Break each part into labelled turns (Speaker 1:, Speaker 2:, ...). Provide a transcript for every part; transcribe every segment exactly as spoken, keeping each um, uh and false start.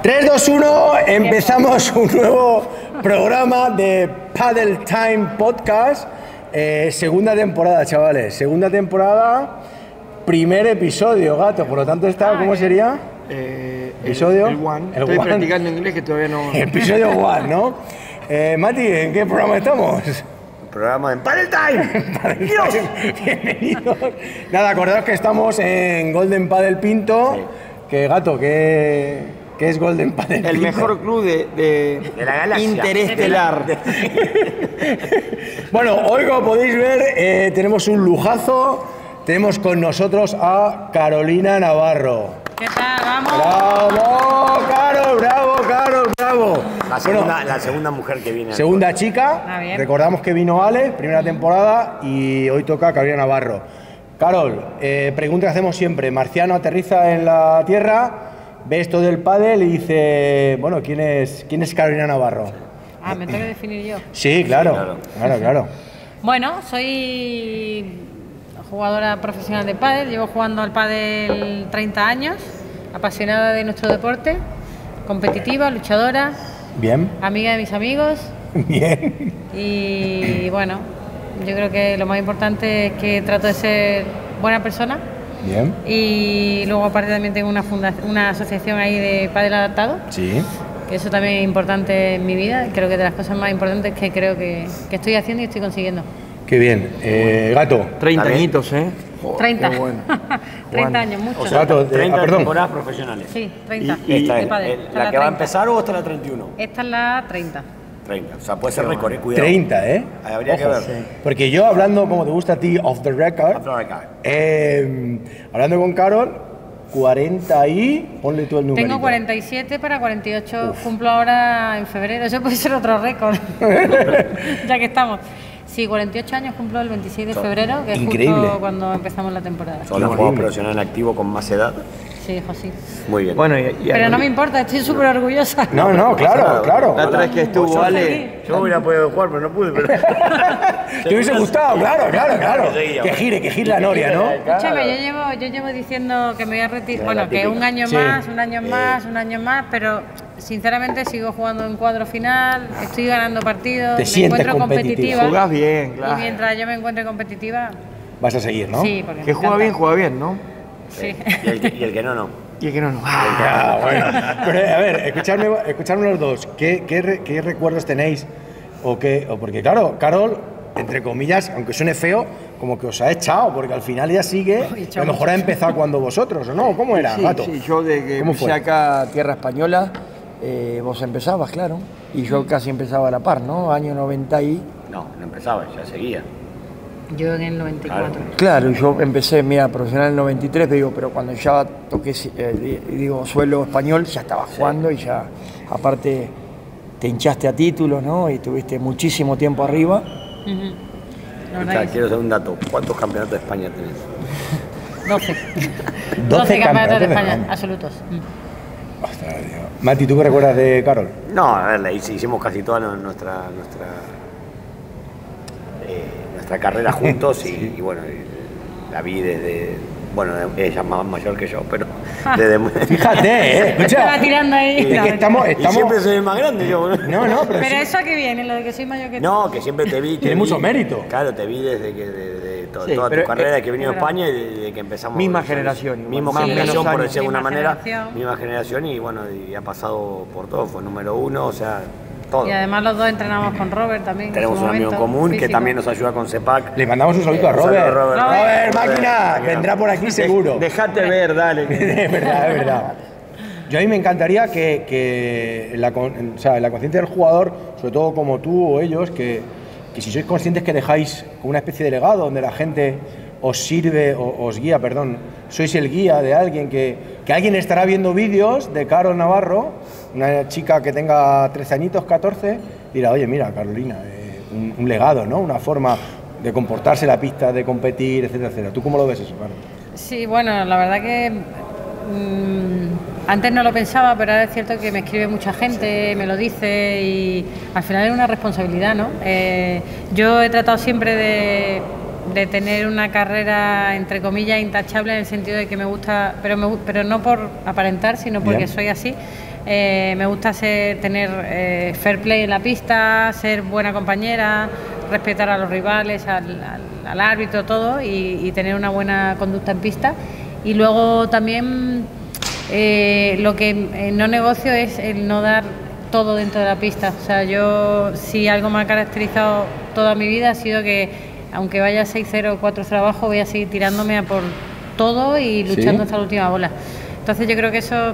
Speaker 1: tres, dos, uno, empezamos un nuevo programa de Padel Time Podcast. Eh, segunda temporada, chavales. Segunda temporada, primer episodio, gato. Por lo tanto, está, ¿cómo sería?
Speaker 2: Eh,
Speaker 1: ¿Episodio?
Speaker 2: El, el One.
Speaker 1: El
Speaker 2: Estoy
Speaker 1: one.
Speaker 2: practicando inglés que todavía no...
Speaker 1: Episodio One, ¿no? Eh, Mati, ¿en qué programa estamos?
Speaker 3: Programa en Padel Time.
Speaker 1: ¡Dios! Bienvenidos. Nada, acordaos que estamos en Golden Padel Pinto. Sí. Que gato, que, que es Golden Padel Pinto.
Speaker 2: El mejor club de, de,
Speaker 3: de la galaxia
Speaker 2: interestelar.
Speaker 1: Bueno, hoy, como podéis ver, eh, tenemos un lujazo. Tenemos con nosotros a Carolina Navarro.
Speaker 4: ¿Qué tal? ¡Vamos!
Speaker 1: ¡Bravo, Carol! ¡Bravo, Carol! ¡Bravo!
Speaker 3: La segunda,
Speaker 1: bueno,
Speaker 3: la segunda mujer que viene.
Speaker 1: Segunda chica.
Speaker 4: Ah, bien.
Speaker 1: Recordamos que vino Ale, primera temporada, y hoy toca Carolina Navarro. Carol, eh, pregunta que hacemos siempre. Marciano aterriza en la Tierra, ve esto del pádel y dice, bueno, ¿quién es, quién es Carolina Navarro?
Speaker 4: Ah, ¿me tengo que definir yo?
Speaker 1: Sí, claro,
Speaker 3: Sí, claro.
Speaker 1: claro, claro.
Speaker 4: Bueno, soy jugadora profesional de pádel, llevo jugando al pádel treinta años, apasionada de nuestro deporte, competitiva, luchadora,
Speaker 1: Bien,
Speaker 4: amiga de mis amigos
Speaker 1: bien.
Speaker 4: y bueno, yo creo que lo más importante es que trato de ser buena persona
Speaker 1: Bien.
Speaker 4: y luego aparte también tengo una, funda una asociación ahí de pádel adaptado.
Speaker 1: Sí.
Speaker 4: Que eso también es importante en mi vida, creo que de las cosas más importantes que creo que, que estoy haciendo y estoy consiguiendo.
Speaker 1: Qué bien. Eh, gato.
Speaker 2: treinta
Speaker 3: Dale.
Speaker 2: añitos, ¿eh? Joder,
Speaker 4: treinta.
Speaker 2: qué bueno.
Speaker 4: treinta años, mucho.
Speaker 3: O sea,
Speaker 1: Gato, eh,
Speaker 3: treinta
Speaker 1: ah, perdón.
Speaker 3: temporadas profesionales.
Speaker 4: Sí, treinta.
Speaker 3: ¿Y, y esta
Speaker 4: de
Speaker 3: es
Speaker 4: pádel.
Speaker 3: el-
Speaker 4: Esta
Speaker 3: la
Speaker 4: es
Speaker 3: que va a
Speaker 4: treinta.
Speaker 3: empezar o esta es la treinta y uno?
Speaker 4: Esta es la treinta.
Speaker 3: treinta. O sea, puede ser récord, eh, cuidado.
Speaker 1: treinta, ¿eh?
Speaker 3: Ahí habría que
Speaker 1: Ojo.
Speaker 3: ver.
Speaker 1: Sí. Porque yo, hablando como te gusta a ti, off the record,
Speaker 3: After record.
Speaker 1: eh, hablando con Carol, cuarenta y... Ponle tú el número.
Speaker 4: Tengo cuarenta y siete para cuarenta y ocho, cumplo ahora en febrero, eso puede ser otro récord, ya que estamos. Sí, cuarenta y ocho años cumplo el veintiséis de febrero, que es
Speaker 1: Increíble.
Speaker 4: justo cuando empezamos la temporada.
Speaker 3: Son los juegos profesionales en activo con más edad.
Speaker 4: Sí, hijo, sí.
Speaker 3: Muy bien.
Speaker 2: Bueno, y, y
Speaker 4: Pero no me importa, estoy súper orgullosa.
Speaker 1: No, no, claro, claro.
Speaker 2: la otra vez que estuvo
Speaker 4: Soy
Speaker 2: Ale...
Speaker 4: feliz.
Speaker 3: Yo hubiera podido jugar, pero no pude. Pero...
Speaker 1: Te hubiese gustado, claro, claro, claro. Que gire, que gire la noria, ¿no?
Speaker 4: Escúchame, yo llevo, yo llevo diciendo que me voy a retirar, bueno, que un año
Speaker 1: Sí.
Speaker 4: más, un año más, un año más, pero sinceramente sigo jugando en cuadro final, estoy ganando partidos,
Speaker 1: Te
Speaker 4: me
Speaker 1: sientes
Speaker 4: encuentro
Speaker 1: competitiva.
Speaker 4: competitiva.
Speaker 2: Jugás bien, claro.
Speaker 4: Y mientras yo me encuentre competitiva,
Speaker 1: Vas a seguir, ¿no?
Speaker 4: sí, porque
Speaker 2: Que
Speaker 4: me
Speaker 2: juega
Speaker 4: encanta.
Speaker 2: bien, juega bien, ¿no?
Speaker 4: Sí.
Speaker 3: Y el, que, y el que no, no.
Speaker 2: Y el que no, no.
Speaker 1: Ah, bueno. Pero, a ver, escuchadme, escuchadme los dos. ¿Qué, qué, re- qué recuerdos tenéis? O qué, o porque, claro, Carol, entre comillas, aunque suene feo, como que os ha echado, porque al final ella sigue.
Speaker 4: Ay,
Speaker 1: A
Speaker 4: echado
Speaker 1: lo mejor ha empezado cuando vosotros, ¿o no? ¿Cómo era,
Speaker 2: Sí,
Speaker 1: gato?
Speaker 2: sí, yo de que
Speaker 1: ¿Cómo
Speaker 2: empecé
Speaker 1: fue?
Speaker 2: acá a Tierra Española, eh, vos empezabas, claro, y yo casi empezaba a la par, ¿no? Año noventa y...
Speaker 3: No, no empezaba, ya seguía.
Speaker 4: Yo en el noventa y cuatro.
Speaker 2: Claro, yo empecé, mira, profesional en el noventa y tres, digo, pero cuando ya toqué, eh, digo, suelo español, ya estaba jugando y ya, aparte, te hinchaste a títulos, ¿no? Y tuviste muchísimo tiempo arriba.
Speaker 4: Ujú. La
Speaker 3: O
Speaker 4: verdad
Speaker 3: sea,
Speaker 4: que sí.
Speaker 3: quiero hacer un dato. ¿Cuántos campeonatos de España tenés?
Speaker 4: doce.
Speaker 1: doce
Speaker 4: doce campeonatos de
Speaker 1: campeonatos de
Speaker 4: España,
Speaker 1: España.
Speaker 4: absolutos. Mm.
Speaker 1: Ostras, Dios. Mati, ¿tú qué recuerdas de Carol?
Speaker 3: No, a ver, le hice- hicimos casi toda nuestra nuestra eh, nuestra carrera juntos y, y bueno, y la vi desde, bueno, ella es más mayor que yo, pero desde muy-
Speaker 1: Fíjate, ¿eh? Escucha.
Speaker 4: Estaba tirando ahí.
Speaker 1: Es que estamos...
Speaker 3: y
Speaker 1: estamos...
Speaker 3: siempre soy el más grande yo.
Speaker 1: No, no, pero,
Speaker 4: Pero
Speaker 1: sí-
Speaker 4: eso que viene, lo de que soy mayor que tú.
Speaker 3: No, que siempre te vi. te
Speaker 1: Tiene
Speaker 3: vi-
Speaker 1: mucho mérito.
Speaker 3: Claro, te vi desde que de, de to-
Speaker 2: Sí,
Speaker 3: toda
Speaker 2: pero,
Speaker 3: tu carrera
Speaker 2: eh,
Speaker 3: que he venido a
Speaker 4: pero-
Speaker 3: España y desde que empezamos.
Speaker 2: Misma
Speaker 3: o sea,
Speaker 2: generación igual,
Speaker 3: Misma
Speaker 2: más o menos
Speaker 3: generación, por
Speaker 2: años.
Speaker 3: decir de alguna
Speaker 4: Misma
Speaker 3: manera.
Speaker 4: generación.
Speaker 3: Misma generación y bueno, y ha pasado por todo. Fue número uno, o sea, todo.
Speaker 4: Y además los dos entrenamos con Robert también. en
Speaker 3: Tenemos
Speaker 4: su
Speaker 3: un amigo en
Speaker 4: momento,
Speaker 3: común que
Speaker 4: físico.
Speaker 3: también nos ayuda con CEPAC.
Speaker 1: Le mandamos un saludito a
Speaker 3: Un saludo
Speaker 1: Robert.
Speaker 3: a Robert.
Speaker 1: Robert,
Speaker 3: Robert,
Speaker 1: máquina,
Speaker 3: Robert.
Speaker 1: vendrá por aquí seguro.
Speaker 2: Dejate ver, dale.
Speaker 1: Es verdad, es verdad. Yo a mí me encantaría que, que la, con- o sea, la conciencia del jugador, sobre todo como tú o ellos, que, que si sois conscientes que dejáis como una especie de legado donde la gente os sirve, o, os guía, perdón, sois el guía de alguien que, que alguien estará viendo vídeos de Carol Navarro, una chica que tenga trece añitos, catorce, y dirá, oye, mira, Carolina, eh, un, un legado, ¿no? Una forma de comportarse en la pista, de competir, etcétera, etcétera. ¿Tú cómo lo ves eso, Carol?
Speaker 4: Sí, bueno, la verdad que mmm, antes no lo pensaba, pero ahora es cierto que me escribe mucha gente, me lo dice y al final es una responsabilidad, ¿no? Eh, yo he tratado siempre de, de tener una carrera, entre comillas, intachable en el sentido de que me gusta, pero, me, gu- pero no por aparentar, sino porque
Speaker 1: Bien.
Speaker 4: soy así. Eh, me gusta ser, tener eh, fair play en la pista, ser buena compañera, respetar a los rivales, al, al, al árbitro, todo, y, y tener una buena conducta en pista. Y luego también eh, lo que eh, no negocio es el no dar todo dentro de la pista. O sea, yo, si algo me ha caracterizado toda mi vida ha sido que aunque vaya seis cero o cuatro cero abajo, voy a seguir tirándome a por todo y luchando ¿Sí? hasta la última bola. Entonces yo creo que eso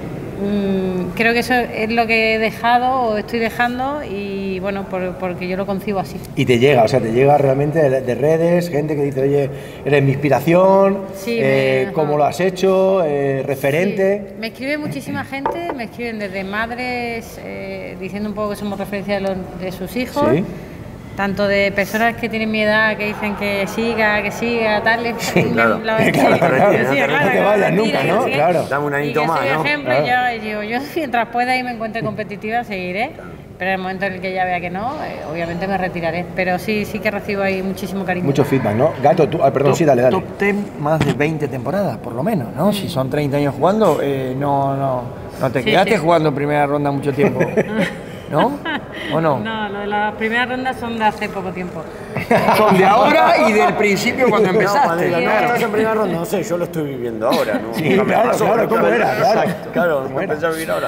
Speaker 4: mmm, creo que eso es lo que he dejado o estoy dejando, y bueno, por, porque yo lo concibo así.
Speaker 1: Y te llega, o sea, te llega realmente de, de redes, gente que dice, oye, eres mi inspiración,
Speaker 4: sí,
Speaker 1: eh,
Speaker 4: me,
Speaker 1: cómo lo has hecho, eh, referente.
Speaker 4: Sí. Me escribe muchísima gente, me escriben desde madres eh, diciendo un poco que somos referencia de, los, de sus hijos. ¿Sí? Tanto de personas que tienen mi edad, que dicen que siga, que siga, tal.
Speaker 1: Sí, claro. La, claro, claro, claro, sí, claro, claro, no te vayas nunca, ¿no?
Speaker 4: ¿Sí?
Speaker 1: Claro.
Speaker 3: Dame un anito más,
Speaker 4: ¿no? Por ejemplo,
Speaker 1: claro.
Speaker 4: yo, yo, yo mientras pueda y me encuentre competitiva, seguiré. Pero en el momento en el que ya vea que no, eh, obviamente me retiraré. Pero sí, sí que recibo ahí muchísimo cariño.
Speaker 1: Mucho feedback, ¿no? Gato, tú, ah, perdón,
Speaker 2: top,
Speaker 1: sí, dale, dale.
Speaker 2: Top diez, más de veinte temporadas, por lo menos, ¿no? Mm. Si son treinta años jugando, eh, no, no, no te sí, quedaste sí. jugando en primera ronda mucho tiempo. ¿No? ¿O no?
Speaker 4: No, lo de las primeras rondas son de hace poco tiempo.
Speaker 2: Son de ahora y del principio cuando empezaste.
Speaker 3: No, Madela, no, estás en primera ronda, no sé, yo lo estoy viviendo ahora, ¿no?
Speaker 1: Sí, no claro, pasó, claro, ¿cómo era? Claro,
Speaker 3: claro, ¿cómo empecé a vivir ahora?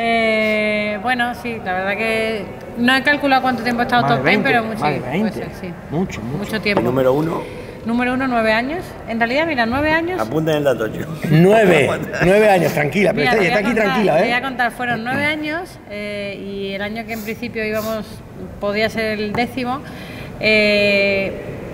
Speaker 4: Eh, bueno, sí, la verdad que no he calculado cuánto tiempo he estado
Speaker 2: más
Speaker 4: top diez, pero mucho,
Speaker 2: más de veinte.
Speaker 4: Puede ser, sí.
Speaker 2: Mucho, mucho.
Speaker 4: Mucho tiempo.
Speaker 3: ¿El número uno?
Speaker 4: Número uno, nueve años. En realidad, mira, nueve años.
Speaker 3: Apunta en el dato, chico.
Speaker 1: Nueve, nueve años, tranquila, pero
Speaker 4: mira,
Speaker 1: está, está aquí
Speaker 4: contar,
Speaker 1: tranquila, ¿eh?
Speaker 4: Te voy a contar, fueron nueve años eh, y el año que en principio íbamos, podía ser el décimo, eh,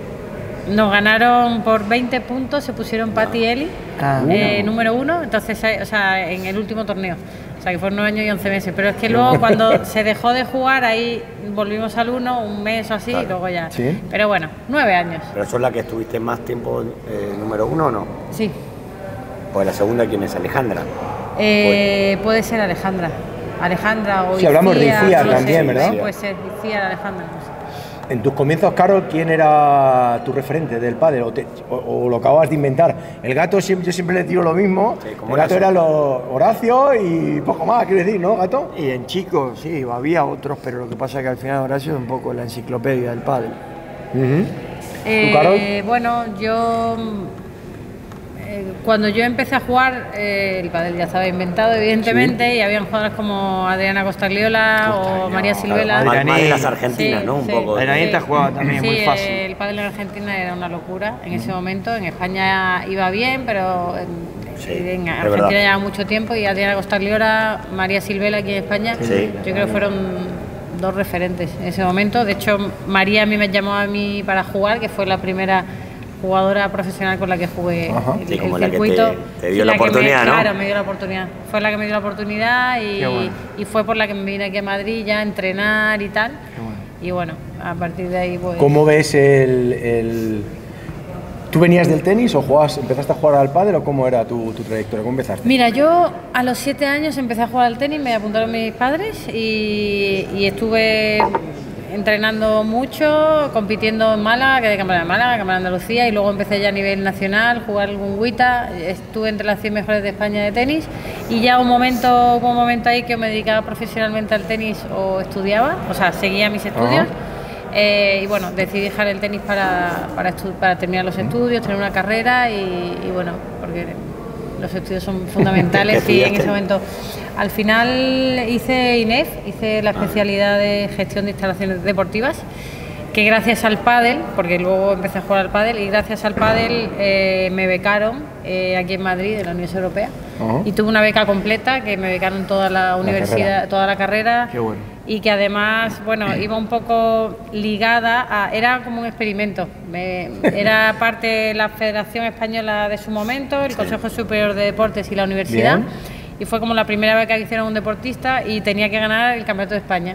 Speaker 4: nos ganaron por veinte puntos, se pusieron Patti y Eli, ah, eh, bueno. número uno, entonces, o sea, en el último torneo. O sea, que fueron nueve años y once meses. Pero es que luego cuando se dejó de jugar, ahí volvimos al uno, un mes o así, claro. Y luego ya.
Speaker 1: ¿Sí?
Speaker 4: Pero bueno, nueve años.
Speaker 3: ¿Pero sos la que estuviste más tiempo eh, número uno o no?
Speaker 4: Sí.
Speaker 3: Pues la segunda, ¿quién es? ¿Alejandra?
Speaker 4: Eh, pues... Puede ser Alejandra. Alejandra o
Speaker 1: Si sí, hablamos de Icía
Speaker 4: no
Speaker 1: también,
Speaker 4: sé,
Speaker 1: ¿verdad?
Speaker 4: Sí, puede ser Icía, Alejandra, no sé.
Speaker 1: En tus comienzos, Carol, ¿quién era tu referente del pádel? O, te, o, o lo acabas de inventar. El Gato, siempre, yo siempre le digo lo mismo. Sí, el Gato era los Horacio y poco más, quiero decir, ¿no, Gato?
Speaker 2: Y en chicos, sí, había otros, pero lo que pasa es que al final Horacio es un poco la enciclopedia del pádel.
Speaker 1: Uh-huh.
Speaker 4: eh,
Speaker 1: ¿Tú, Carol?
Speaker 4: Bueno, yo... Cuando yo empecé a jugar, eh, el pádel ya estaba inventado, evidentemente, sí. Y habían jugadores como Adriana Costagliola o María Silvela.
Speaker 3: Más, más de las argentinas,
Speaker 4: sí,
Speaker 3: ¿no? Un
Speaker 4: sí.
Speaker 3: poco.
Speaker 2: Adrianita
Speaker 4: sí.
Speaker 2: jugaba también
Speaker 4: sí,
Speaker 2: muy fácil.
Speaker 4: El pádel en Argentina era una locura en uh-huh. ese momento. En España iba bien, pero en, sí, en Argentina llevaba mucho tiempo. Y Adriana Costagliola, María Silvela aquí en España, sí. Yo creo que fueron dos referentes en ese momento. De hecho, María a mí me llamó a mí para jugar, que fue la primera jugadora profesional con la que jugué
Speaker 3: Ajá.
Speaker 4: el,
Speaker 3: sí, como
Speaker 4: el
Speaker 3: la
Speaker 4: circuito.
Speaker 3: Que te, te dio la, la oportunidad,
Speaker 4: me,
Speaker 3: ¿no?
Speaker 4: Claro, me dio la oportunidad. Fue la que me dio la oportunidad y, bueno. y fue por la que me vine aquí a Madrid ya a entrenar y tal. Bueno. Y bueno, a partir de ahí pues...
Speaker 1: ¿Cómo ves el, el... ¿Tú venías del tenis o jugabas, empezaste a jugar al pádel o cómo era tu, tu trayectoria? ¿Cómo empezaste?
Speaker 4: Mira, yo a los siete años empecé a jugar al tenis, me apuntaron mis padres y, y estuve entrenando mucho, compitiendo en Málaga, quedé campeona de Málaga, campeona de Andalucía, y luego empecé ya a nivel nacional, jugar algún Guita, estuve entre las cien mejores de España de tenis, y ya un momento, hubo un momento ahí que me dedicaba profesionalmente al tenis o estudiaba, o sea, seguía mis estudios. Uh-huh. eh, y bueno, decidí dejar el tenis para, para, estu- para terminar los estudios, tener una carrera y, y bueno, porque los estudios son fundamentales y en ese momento... Al final hice I N E F, hice la especialidad de gestión de instalaciones deportivas, que gracias al pádel, porque luego empecé a jugar al pádel, y gracias al pádel eh, me becaron eh, aquí en Madrid, en la Unión Europea, uh-huh. Y tuve una beca completa, que me becaron toda la, la universidad, carrera. toda la carrera.
Speaker 2: Qué bueno.
Speaker 4: Y que además, bueno, iba un poco ligada a... Era como un experimento. Me, era parte de la Federación Española de su momento, el sí. Consejo Superior de Deportes y la universidad. Bien. Y fue como la primera vez que hicieron un deportista y tenía que ganar el Campeonato de España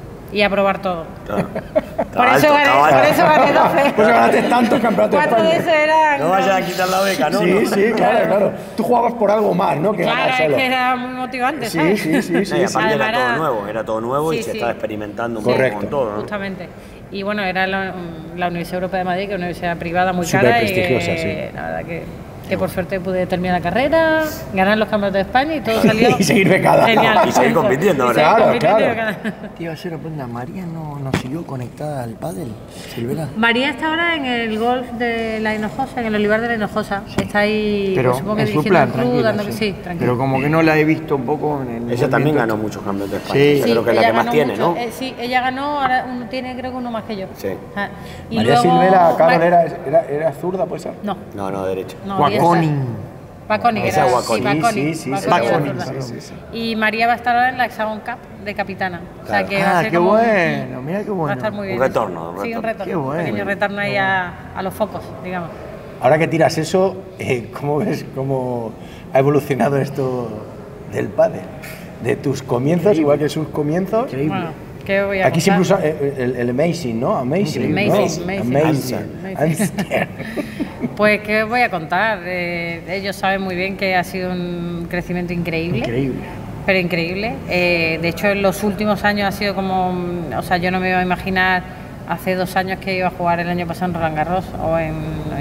Speaker 4: y aprobar todo.
Speaker 3: Claro.
Speaker 4: por, eso gané, por eso gané doce.
Speaker 1: Pues ganaste tantos campeonatos de España.
Speaker 4: Cuatro de esos eran...
Speaker 3: No vayas a quitar la beca, ¿no?
Speaker 1: Sí,
Speaker 3: no.
Speaker 1: sí, claro, claro. Tú jugabas por algo más, ¿no? Que
Speaker 4: claro,
Speaker 1: solo.
Speaker 4: es que era muy motivante, ¿sabes?
Speaker 1: Sí, sí, sí. sí,
Speaker 3: no, y aparte
Speaker 1: sí.
Speaker 3: era todo nuevo, era todo nuevo sí, y se sí. estaba experimentando un poco
Speaker 1: Correcto.
Speaker 3: con todo, ¿no?
Speaker 4: Justamente. Y bueno, era la, la Universidad Europea de Madrid, que es una universidad privada muy
Speaker 1: Súper
Speaker 4: cara.
Speaker 1: prestigiosa,
Speaker 4: y,
Speaker 1: sí.
Speaker 4: La verdad que... que por suerte pude terminar la carrera, ganar los campeonatos de España y todo salió
Speaker 1: y seguir becada.
Speaker 4: Genial.
Speaker 3: Y seguir compitiendo ahora.
Speaker 1: Claro,
Speaker 4: compitiendo y
Speaker 1: claro.
Speaker 4: ganando.
Speaker 2: Te iba a hacer una pregunta, ¿María no, no siguió conectada al pádel, Silvera?
Speaker 4: María está ahora en el golf de la Hinojosa, en el Olivar de la Hinojosa. Está ahí,
Speaker 2: Pero
Speaker 4: pues, supongo que
Speaker 2: en su
Speaker 4: dirigiendo
Speaker 2: plan,
Speaker 4: el club,
Speaker 2: tranquila,
Speaker 4: dando que sí, tranquilo.
Speaker 2: Pero como que no la he visto un poco en el...
Speaker 3: Ella también
Speaker 2: movimiento.
Speaker 3: ganó muchos campeonatos de España.
Speaker 2: Sí.
Speaker 3: Yo
Speaker 4: Sí,
Speaker 3: creo que es la
Speaker 4: ella
Speaker 3: que más
Speaker 4: ganó
Speaker 3: tiene,
Speaker 4: mucho,
Speaker 3: ¿no?
Speaker 4: eh, sí, ella ganó, ahora uno tiene creo que uno más que yo.
Speaker 3: Sí.
Speaker 4: Ah, y
Speaker 1: María
Speaker 4: luego-
Speaker 1: Silvera, Carol,
Speaker 4: Ma-
Speaker 1: era, era, era zurda, ¿puede ser?
Speaker 4: No,
Speaker 3: No, no, derecho.
Speaker 4: no.
Speaker 2: Guaconin.
Speaker 4: Baconi,
Speaker 3: Esa
Speaker 4: era,
Speaker 3: Guaconi.
Speaker 4: sí, Baconi,
Speaker 1: Sí, sí, sí,
Speaker 4: Baconi
Speaker 1: sí,
Speaker 4: era
Speaker 1: sí,
Speaker 4: zurda.
Speaker 1: sí, sí, sí.
Speaker 4: Y María va a estar ahora en la Hexagon Cup de capitana. O sea
Speaker 3: Claro.
Speaker 4: que va a
Speaker 2: Ah,
Speaker 4: ser
Speaker 2: qué
Speaker 4: como-
Speaker 2: bueno, mira qué
Speaker 4: Va a
Speaker 2: bueno.
Speaker 4: estar muy bien.
Speaker 3: Un retorno, un
Speaker 4: Sí, un
Speaker 3: retorno.
Speaker 4: retorno.
Speaker 2: Qué bueno.
Speaker 4: Un pequeño retorno ahí a, a los focos, digamos.
Speaker 1: Ahora que tiras eso, eh, ¿cómo ves cómo ha evolucionado esto del pádel? De tus comienzos, igual que sus comienzos.
Speaker 2: Increíble.
Speaker 4: Bueno, ¿qué voy a
Speaker 1: Aquí siempre
Speaker 4: contar?
Speaker 1: usa eh, el, el amazing, ¿no? Amazing. ¿no?
Speaker 4: Amazing, amazing.
Speaker 1: Amazing.
Speaker 4: Amazing.
Speaker 1: Amazing.
Speaker 4: Pues, ¿qué os voy a contar? Eh, ellos saben muy bien que ha sido un crecimiento increíble.
Speaker 2: Increíble.
Speaker 4: Pero increíble. Eh, de hecho, en los últimos años ha sido como... O sea, yo no me iba a imaginar hace dos años que iba a jugar el año pasado en Roland Garros o en,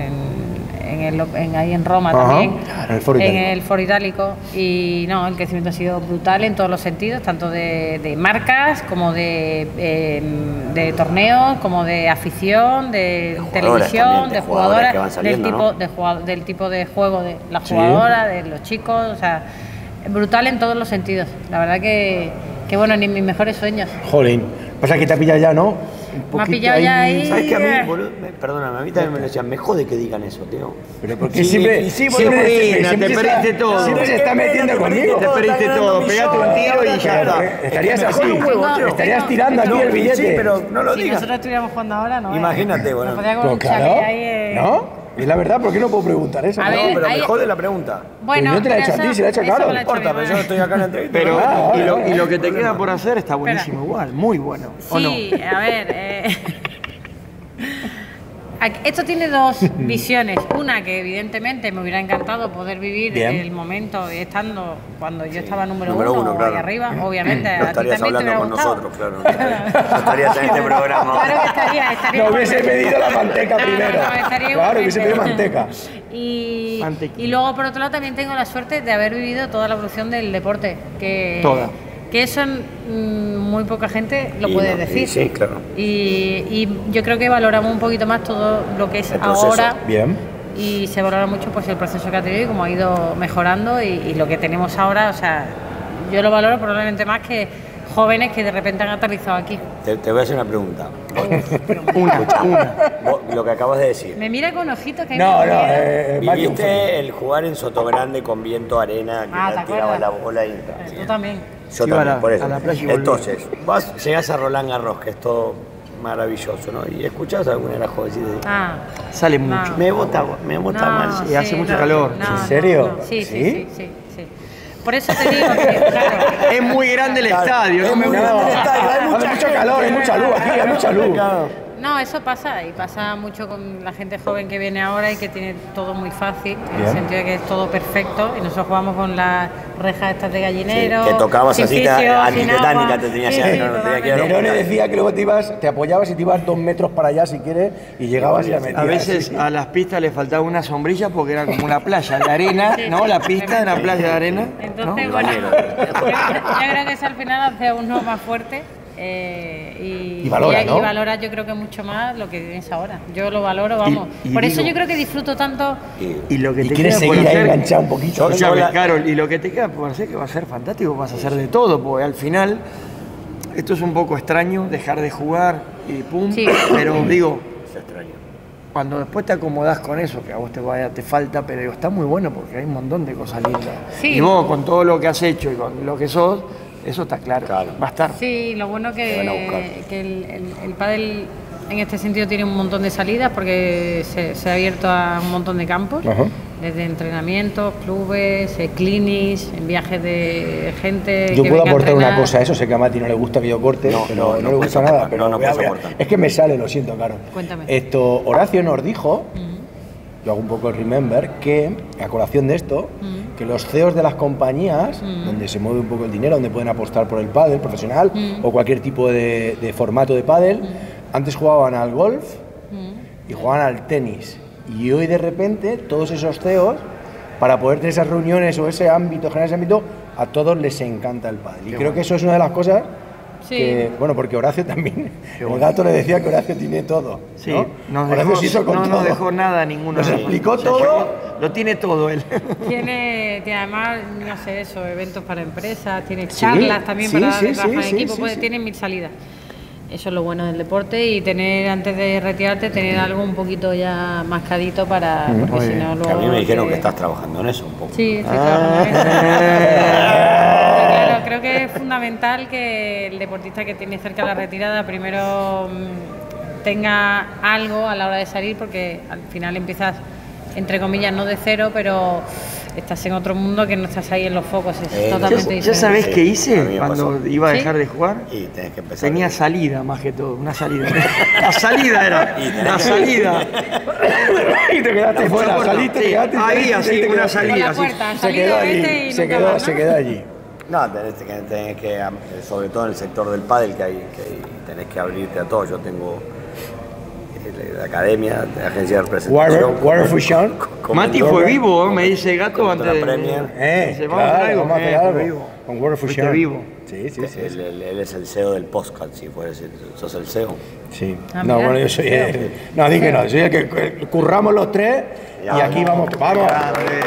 Speaker 4: en, en el, en, ahí en Roma
Speaker 1: Ajá,
Speaker 4: también.
Speaker 1: en el Foro
Speaker 4: En
Speaker 1: Itálico.
Speaker 4: el Foro Itálico. Y no, el crecimiento ha sido brutal en todos los sentidos, tanto de, de marcas como de, eh, de torneos, como de afición, de,
Speaker 3: jugadoras
Speaker 4: televisión,
Speaker 3: también, de
Speaker 4: de
Speaker 3: jugadoras
Speaker 4: jugadoras,
Speaker 3: que van saliendo,
Speaker 4: del, tipo,
Speaker 3: ¿no?
Speaker 4: de jugado- del tipo de juego de la
Speaker 1: Sí.
Speaker 4: jugadora, de los chicos, o sea, brutal en todos los sentidos. La verdad que, que bueno, ni mis mejores sueños.
Speaker 1: Jolín. Pasa que te ha pillado ya, ¿no?
Speaker 4: Me ha pillado ya ahí.
Speaker 3: ¿Sabes qué? A mí, boludo, me- perdóname, a mí también me lo decían, me jode que digan eso, tío.
Speaker 1: Pero porque
Speaker 2: Sí,
Speaker 1: siempre,
Speaker 2: y sí,
Speaker 1: siempre,
Speaker 2: Molina,
Speaker 1: siempre
Speaker 2: te
Speaker 1: se
Speaker 2: perdiste
Speaker 1: está-
Speaker 2: todo.
Speaker 1: Siempre se está metiendo conmigo.
Speaker 2: Te perdiste todo, pegate un tiro y ya
Speaker 1: Claro,
Speaker 2: está.
Speaker 1: eh, estarías
Speaker 3: Es que me
Speaker 1: así,
Speaker 3: jode un huevo, tío.
Speaker 1: estarías tirando aquí
Speaker 3: No,
Speaker 1: el billete.
Speaker 3: Sí, pero no lo
Speaker 4: Si
Speaker 3: digas.
Speaker 4: nosotros estuviéramos jugando ahora, ¿no?
Speaker 3: Imagínate, bueno.
Speaker 4: Nos podía
Speaker 1: Pues
Speaker 4: con
Speaker 1: claro,
Speaker 4: Xavi ahí, eh.
Speaker 1: ¿no? Es la verdad, ¿por qué no puedo preguntar eso?
Speaker 4: A
Speaker 1: no?
Speaker 4: ver,
Speaker 3: No, pero me
Speaker 4: ahí-
Speaker 3: jode la pregunta.
Speaker 4: Bueno,
Speaker 1: Pero yo te la he hecho a
Speaker 4: eso-
Speaker 1: ti, se la he hecho a
Speaker 4: eso
Speaker 1: Carol.
Speaker 4: me
Speaker 3: No
Speaker 4: la ha hecho
Speaker 3: importa,
Speaker 4: mi
Speaker 3: pero yo
Speaker 4: madre.
Speaker 3: estoy acá en la entrevista.
Speaker 2: Pero,
Speaker 1: Ah,
Speaker 2: y, lo,
Speaker 1: vale,
Speaker 2: y lo que te
Speaker 3: problema.
Speaker 2: queda por hacer está buenísimo igual, muy bueno. ¿O no?
Speaker 4: Sí, a ver. eh, aquí- Esto tiene dos visiones. Una que evidentemente me hubiera encantado poder vivir
Speaker 1: Bien.
Speaker 4: el momento estando cuando yo estaba número,
Speaker 3: Número
Speaker 4: uno,
Speaker 3: uno,
Speaker 4: o
Speaker 3: claro.
Speaker 4: ahí arriba. Obviamente,
Speaker 3: No
Speaker 4: a ti
Speaker 3: estarías
Speaker 4: también te
Speaker 3: hablando
Speaker 4: hubiera
Speaker 3: con
Speaker 4: gustado.
Speaker 3: nosotros, claro. No estarías, no estarías en este programa.
Speaker 4: Claro que estaría, estaría.
Speaker 1: No hubiese pedido la manteca
Speaker 4: No, no,
Speaker 1: primero.
Speaker 4: no, estaría
Speaker 1: Claro, hubiese pedido
Speaker 4: igualmente.
Speaker 1: manteca.
Speaker 4: Y,
Speaker 2: Mantequilla.
Speaker 4: y luego, por otro lado, también tengo la suerte de haber vivido toda la evolución del deporte. Que,
Speaker 2: Toda.
Speaker 4: Que eso mm, muy poca gente lo
Speaker 3: Y
Speaker 4: puede
Speaker 3: no, y
Speaker 4: decir.
Speaker 3: sí, claro.
Speaker 4: Y, y yo creo que valoramos un poquito más todo lo que es
Speaker 3: El proceso.
Speaker 4: ahora.
Speaker 1: Bien.
Speaker 4: Y se valora mucho pues el proceso que ha tenido y cómo ha ido mejorando y, y lo que tenemos ahora, o sea, yo lo valoro probablemente más que jóvenes que de repente han aterrizado aquí.
Speaker 3: Te, te voy a hacer una pregunta.
Speaker 2: Una, una.
Speaker 3: Vos, lo que acabas de decir.
Speaker 4: Me mira con ojitos que
Speaker 1: No,
Speaker 4: me
Speaker 1: no,
Speaker 4: mira.
Speaker 1: eh, más que un
Speaker 3: Viviste el jugar en Sotogrande con viento, arena, que
Speaker 4: Ah,
Speaker 3: la
Speaker 4: ¿te
Speaker 3: tiraba
Speaker 4: acuerdas?
Speaker 3: la bola y...
Speaker 4: Tú también.
Speaker 3: Yo
Speaker 2: Sí, iba a
Speaker 3: también,
Speaker 2: la-
Speaker 3: por eso.
Speaker 2: a la playa y volvía.
Speaker 3: Entonces, vas, llegás a Roland Garros, que es todo maravilloso, ¿no? Y escuchás a alguna de las jovencitas y dices,
Speaker 4: Ah,
Speaker 2: Sale
Speaker 4: No.
Speaker 2: mucho.
Speaker 3: me bota, me bota
Speaker 4: no,
Speaker 3: mal.
Speaker 2: y hace mucho
Speaker 4: no,
Speaker 2: calor.
Speaker 4: no,
Speaker 1: ¿En
Speaker 4: no,
Speaker 1: serio?
Speaker 4: no. Sí, sí,
Speaker 1: ¿Sí?
Speaker 4: sí, sí, sí. Por eso te digo que, claro,
Speaker 2: Es muy grande el
Speaker 3: Claro,
Speaker 2: estadio,
Speaker 3: es
Speaker 2: no me
Speaker 3: muy
Speaker 2: gusta.
Speaker 3: grande el estadio, hay
Speaker 1: Hace
Speaker 3: mucha
Speaker 1: mucho
Speaker 3: gente.
Speaker 1: calor, hay mucha luz aquí, hay mucha luz.
Speaker 3: Claro.
Speaker 4: no, eso pasa y pasa mucho con la gente joven que viene ahora y que tiene todo muy fácil, en
Speaker 1: Bien.
Speaker 4: el sentido de que es todo perfecto y nosotros jugamos con las rejas estas de gallinero.
Speaker 3: Sí, que tocabas
Speaker 4: sin
Speaker 3: así, te-
Speaker 4: fisio, sin
Speaker 3: antitetánica
Speaker 4: agua.
Speaker 3: te tenías
Speaker 4: Sí,
Speaker 3: que-
Speaker 4: sí,
Speaker 3: no, no, tenía que ir a
Speaker 4: totalmente.
Speaker 1: Nerone decía que luego te ibas, te apoyabas y te ibas dos metros para allá si quieres y llegabas y la metías.
Speaker 2: A veces a las pistas le faltaba una sombrilla porque era como una playa de arena,
Speaker 4: Sí,
Speaker 2: ¿no?
Speaker 4: sí,
Speaker 2: La pista era una playa de arena. ¿no?
Speaker 4: Entonces, bueno, yo, yo creo que eso al final hace a uno más fuerte eh, y,
Speaker 1: Y valora,
Speaker 4: y-
Speaker 1: ¿no?
Speaker 4: y valora yo creo que mucho más lo que tienes ahora. Yo lo valoro, vamos.
Speaker 2: Y- y
Speaker 4: Por eso
Speaker 2: digo-
Speaker 4: yo creo que disfruto tanto.
Speaker 2: Y lo que
Speaker 1: Y
Speaker 2: te
Speaker 1: quieres
Speaker 2: queda por
Speaker 1: seguir ahí
Speaker 2: hacer-
Speaker 1: enganchado un poquito.
Speaker 3: Yo-
Speaker 2: Escuchame,
Speaker 3: la-
Speaker 2: Carol, y lo que te queda por hacer que va a ser fantástico, vas a hacer de todo, porque al final esto es un poco extraño, dejar de jugar y pum,
Speaker 4: Sí.
Speaker 2: pero digo,
Speaker 3: Es extraño.
Speaker 2: cuando después te acomodás con eso, que a vos te vaya, te falta, pero digo, está muy bueno porque hay un montón de cosas lindas.
Speaker 4: Sí.
Speaker 2: Y vos, con todo lo que has hecho y con lo que sos, eso está claro,
Speaker 3: Claro.
Speaker 2: va a estar.
Speaker 4: Sí, lo bueno
Speaker 3: Te van a
Speaker 4: que,
Speaker 3: buscar.
Speaker 4: que el, el, el pádel en este sentido tiene un montón de salidas porque se, se ha abierto a un montón de campos,
Speaker 1: Ajá.
Speaker 4: desde entrenamientos, clubes, eh, clinics, en viajes de gente.
Speaker 1: Yo
Speaker 4: que
Speaker 1: puedo
Speaker 4: venga a
Speaker 1: aportar una
Speaker 4: entrenar.
Speaker 1: cosa a eso, sé que a Mati no le gusta que yo corte,
Speaker 3: No,
Speaker 1: pero
Speaker 3: no,
Speaker 1: no,
Speaker 3: no
Speaker 1: le
Speaker 3: puedes
Speaker 1: gusta nada.
Speaker 3: aportar,
Speaker 1: Pero
Speaker 3: no, no
Speaker 1: voy a-
Speaker 3: puedes
Speaker 1: voy a-
Speaker 3: aportar.
Speaker 1: es que me sale, lo siento, claro.
Speaker 4: Cuéntame.
Speaker 1: Esto, Horacio nos dijo,
Speaker 4: Ujú.
Speaker 1: yo hago un poco el remember, que a colación de esto,
Speaker 4: Mm.
Speaker 1: que los C E Os de las compañías,
Speaker 4: Mm.
Speaker 1: donde se mueve un poco el dinero, donde pueden apostar por el pádel profesional
Speaker 4: Mm.
Speaker 1: o cualquier tipo de, de formato de pádel, antes jugaban al golf
Speaker 4: Mm.
Speaker 1: y jugaban al tenis. Y hoy de repente todos esos C E Os para poder tener esas reuniones o ese ámbito, generar ese ámbito, a todos les encanta el pádel. Y Qué creo bueno. que eso es una de las cosas sí. que, bueno, porque Horacio también, Qué el bueno. gato le decía que Horacio tiene todo.
Speaker 2: Sí,
Speaker 1: ¿no?
Speaker 2: nos
Speaker 1: Horacio
Speaker 2: dejó,
Speaker 1: se hizo con
Speaker 2: no
Speaker 1: todo.
Speaker 2: nos dejó nada ninguno.
Speaker 1: Nos explicó
Speaker 2: se
Speaker 1: todo.
Speaker 2: Llevó, lo tiene todo él.
Speaker 4: Tiene, tiene además, no sé, eso, eventos para empresas, tiene charlas sí, también
Speaker 1: sí,
Speaker 4: para
Speaker 1: sí,
Speaker 4: trabajar
Speaker 1: sí,
Speaker 4: en equipo,
Speaker 1: sí,
Speaker 4: puede,
Speaker 1: sí.
Speaker 4: tiene mil salidas. Eso es lo bueno del deporte y tener, antes de retirarte, tener algo un poquito ya mascadito para,
Speaker 1: Mm,
Speaker 4: porque si no luego...
Speaker 3: A mí me dijeron
Speaker 4: te...
Speaker 3: que estás trabajando en eso un poco.
Speaker 4: Sí, estoy
Speaker 1: Ah.
Speaker 4: trabajando en eso. Claro, creo que es fundamental que el deportista que tiene cerca la retirada primero mmm, tenga algo a la hora de salir, porque al final empiezas, entre comillas, no de cero, pero estás en otro mundo que no estás ahí en los focos, es
Speaker 3: Eh,
Speaker 4: totalmente
Speaker 2: ¿Ya,
Speaker 4: diferente.
Speaker 2: ¿Ya sabés
Speaker 3: Sí,
Speaker 2: qué
Speaker 3: a mí
Speaker 2: hice
Speaker 3: me
Speaker 2: cuando
Speaker 3: pasó.
Speaker 2: iba a dejar
Speaker 4: ¿Sí?
Speaker 2: de jugar?
Speaker 3: Y tenés que empezar.
Speaker 2: Tenía salida más que todo, una salida. La salida era,
Speaker 3: Y tenés
Speaker 2: la
Speaker 3: que-
Speaker 2: salida.
Speaker 1: Y te quedaste
Speaker 2: La
Speaker 1: fuera,
Speaker 2: puerta,
Speaker 1: saliste,
Speaker 2: sí,
Speaker 1: te quedaste,
Speaker 2: ahí,
Speaker 1: te
Speaker 2: así,
Speaker 1: quedaste,
Speaker 2: una
Speaker 1: te
Speaker 2: salida.
Speaker 4: Con la
Speaker 2: así.
Speaker 4: puerta,
Speaker 1: Se
Speaker 4: salido
Speaker 1: quedó
Speaker 4: este
Speaker 1: allí,
Speaker 4: y
Speaker 1: se
Speaker 4: nunca
Speaker 1: quedó,
Speaker 4: más, ¿no?
Speaker 1: se quedó allí.
Speaker 3: No, tenés que, tenés que, sobre todo en el sector del pádel, que hay, que tenés que abrirte a todo. Yo tengo la academia, la agencia de representación.
Speaker 1: Water, Water Fusion.
Speaker 2: Mati fue vivo, ¿eh? Me dice Gato
Speaker 3: Contra
Speaker 2: antes de...
Speaker 3: Premier.
Speaker 1: Eh,
Speaker 2: Dice, vamos a hacer
Speaker 1: claro,
Speaker 2: algo,
Speaker 1: vamos a hacer
Speaker 2: eh, fue
Speaker 1: algo.
Speaker 2: vivo.
Speaker 1: Con Water
Speaker 2: Fuiste
Speaker 1: Fusion.
Speaker 2: vivo.
Speaker 1: Sí, sí, sí.
Speaker 3: Él,
Speaker 1: sí.
Speaker 3: él- él es el C E O del podcast, si fueres, sos el C E O.
Speaker 1: Sí.
Speaker 4: Ah,
Speaker 1: no,
Speaker 4: mira.
Speaker 1: bueno, yo soy el... No, di que no, soy el que que curramos los tres y
Speaker 3: Ya,
Speaker 1: aquí
Speaker 3: vamos.
Speaker 1: vamos. ¡Vamos!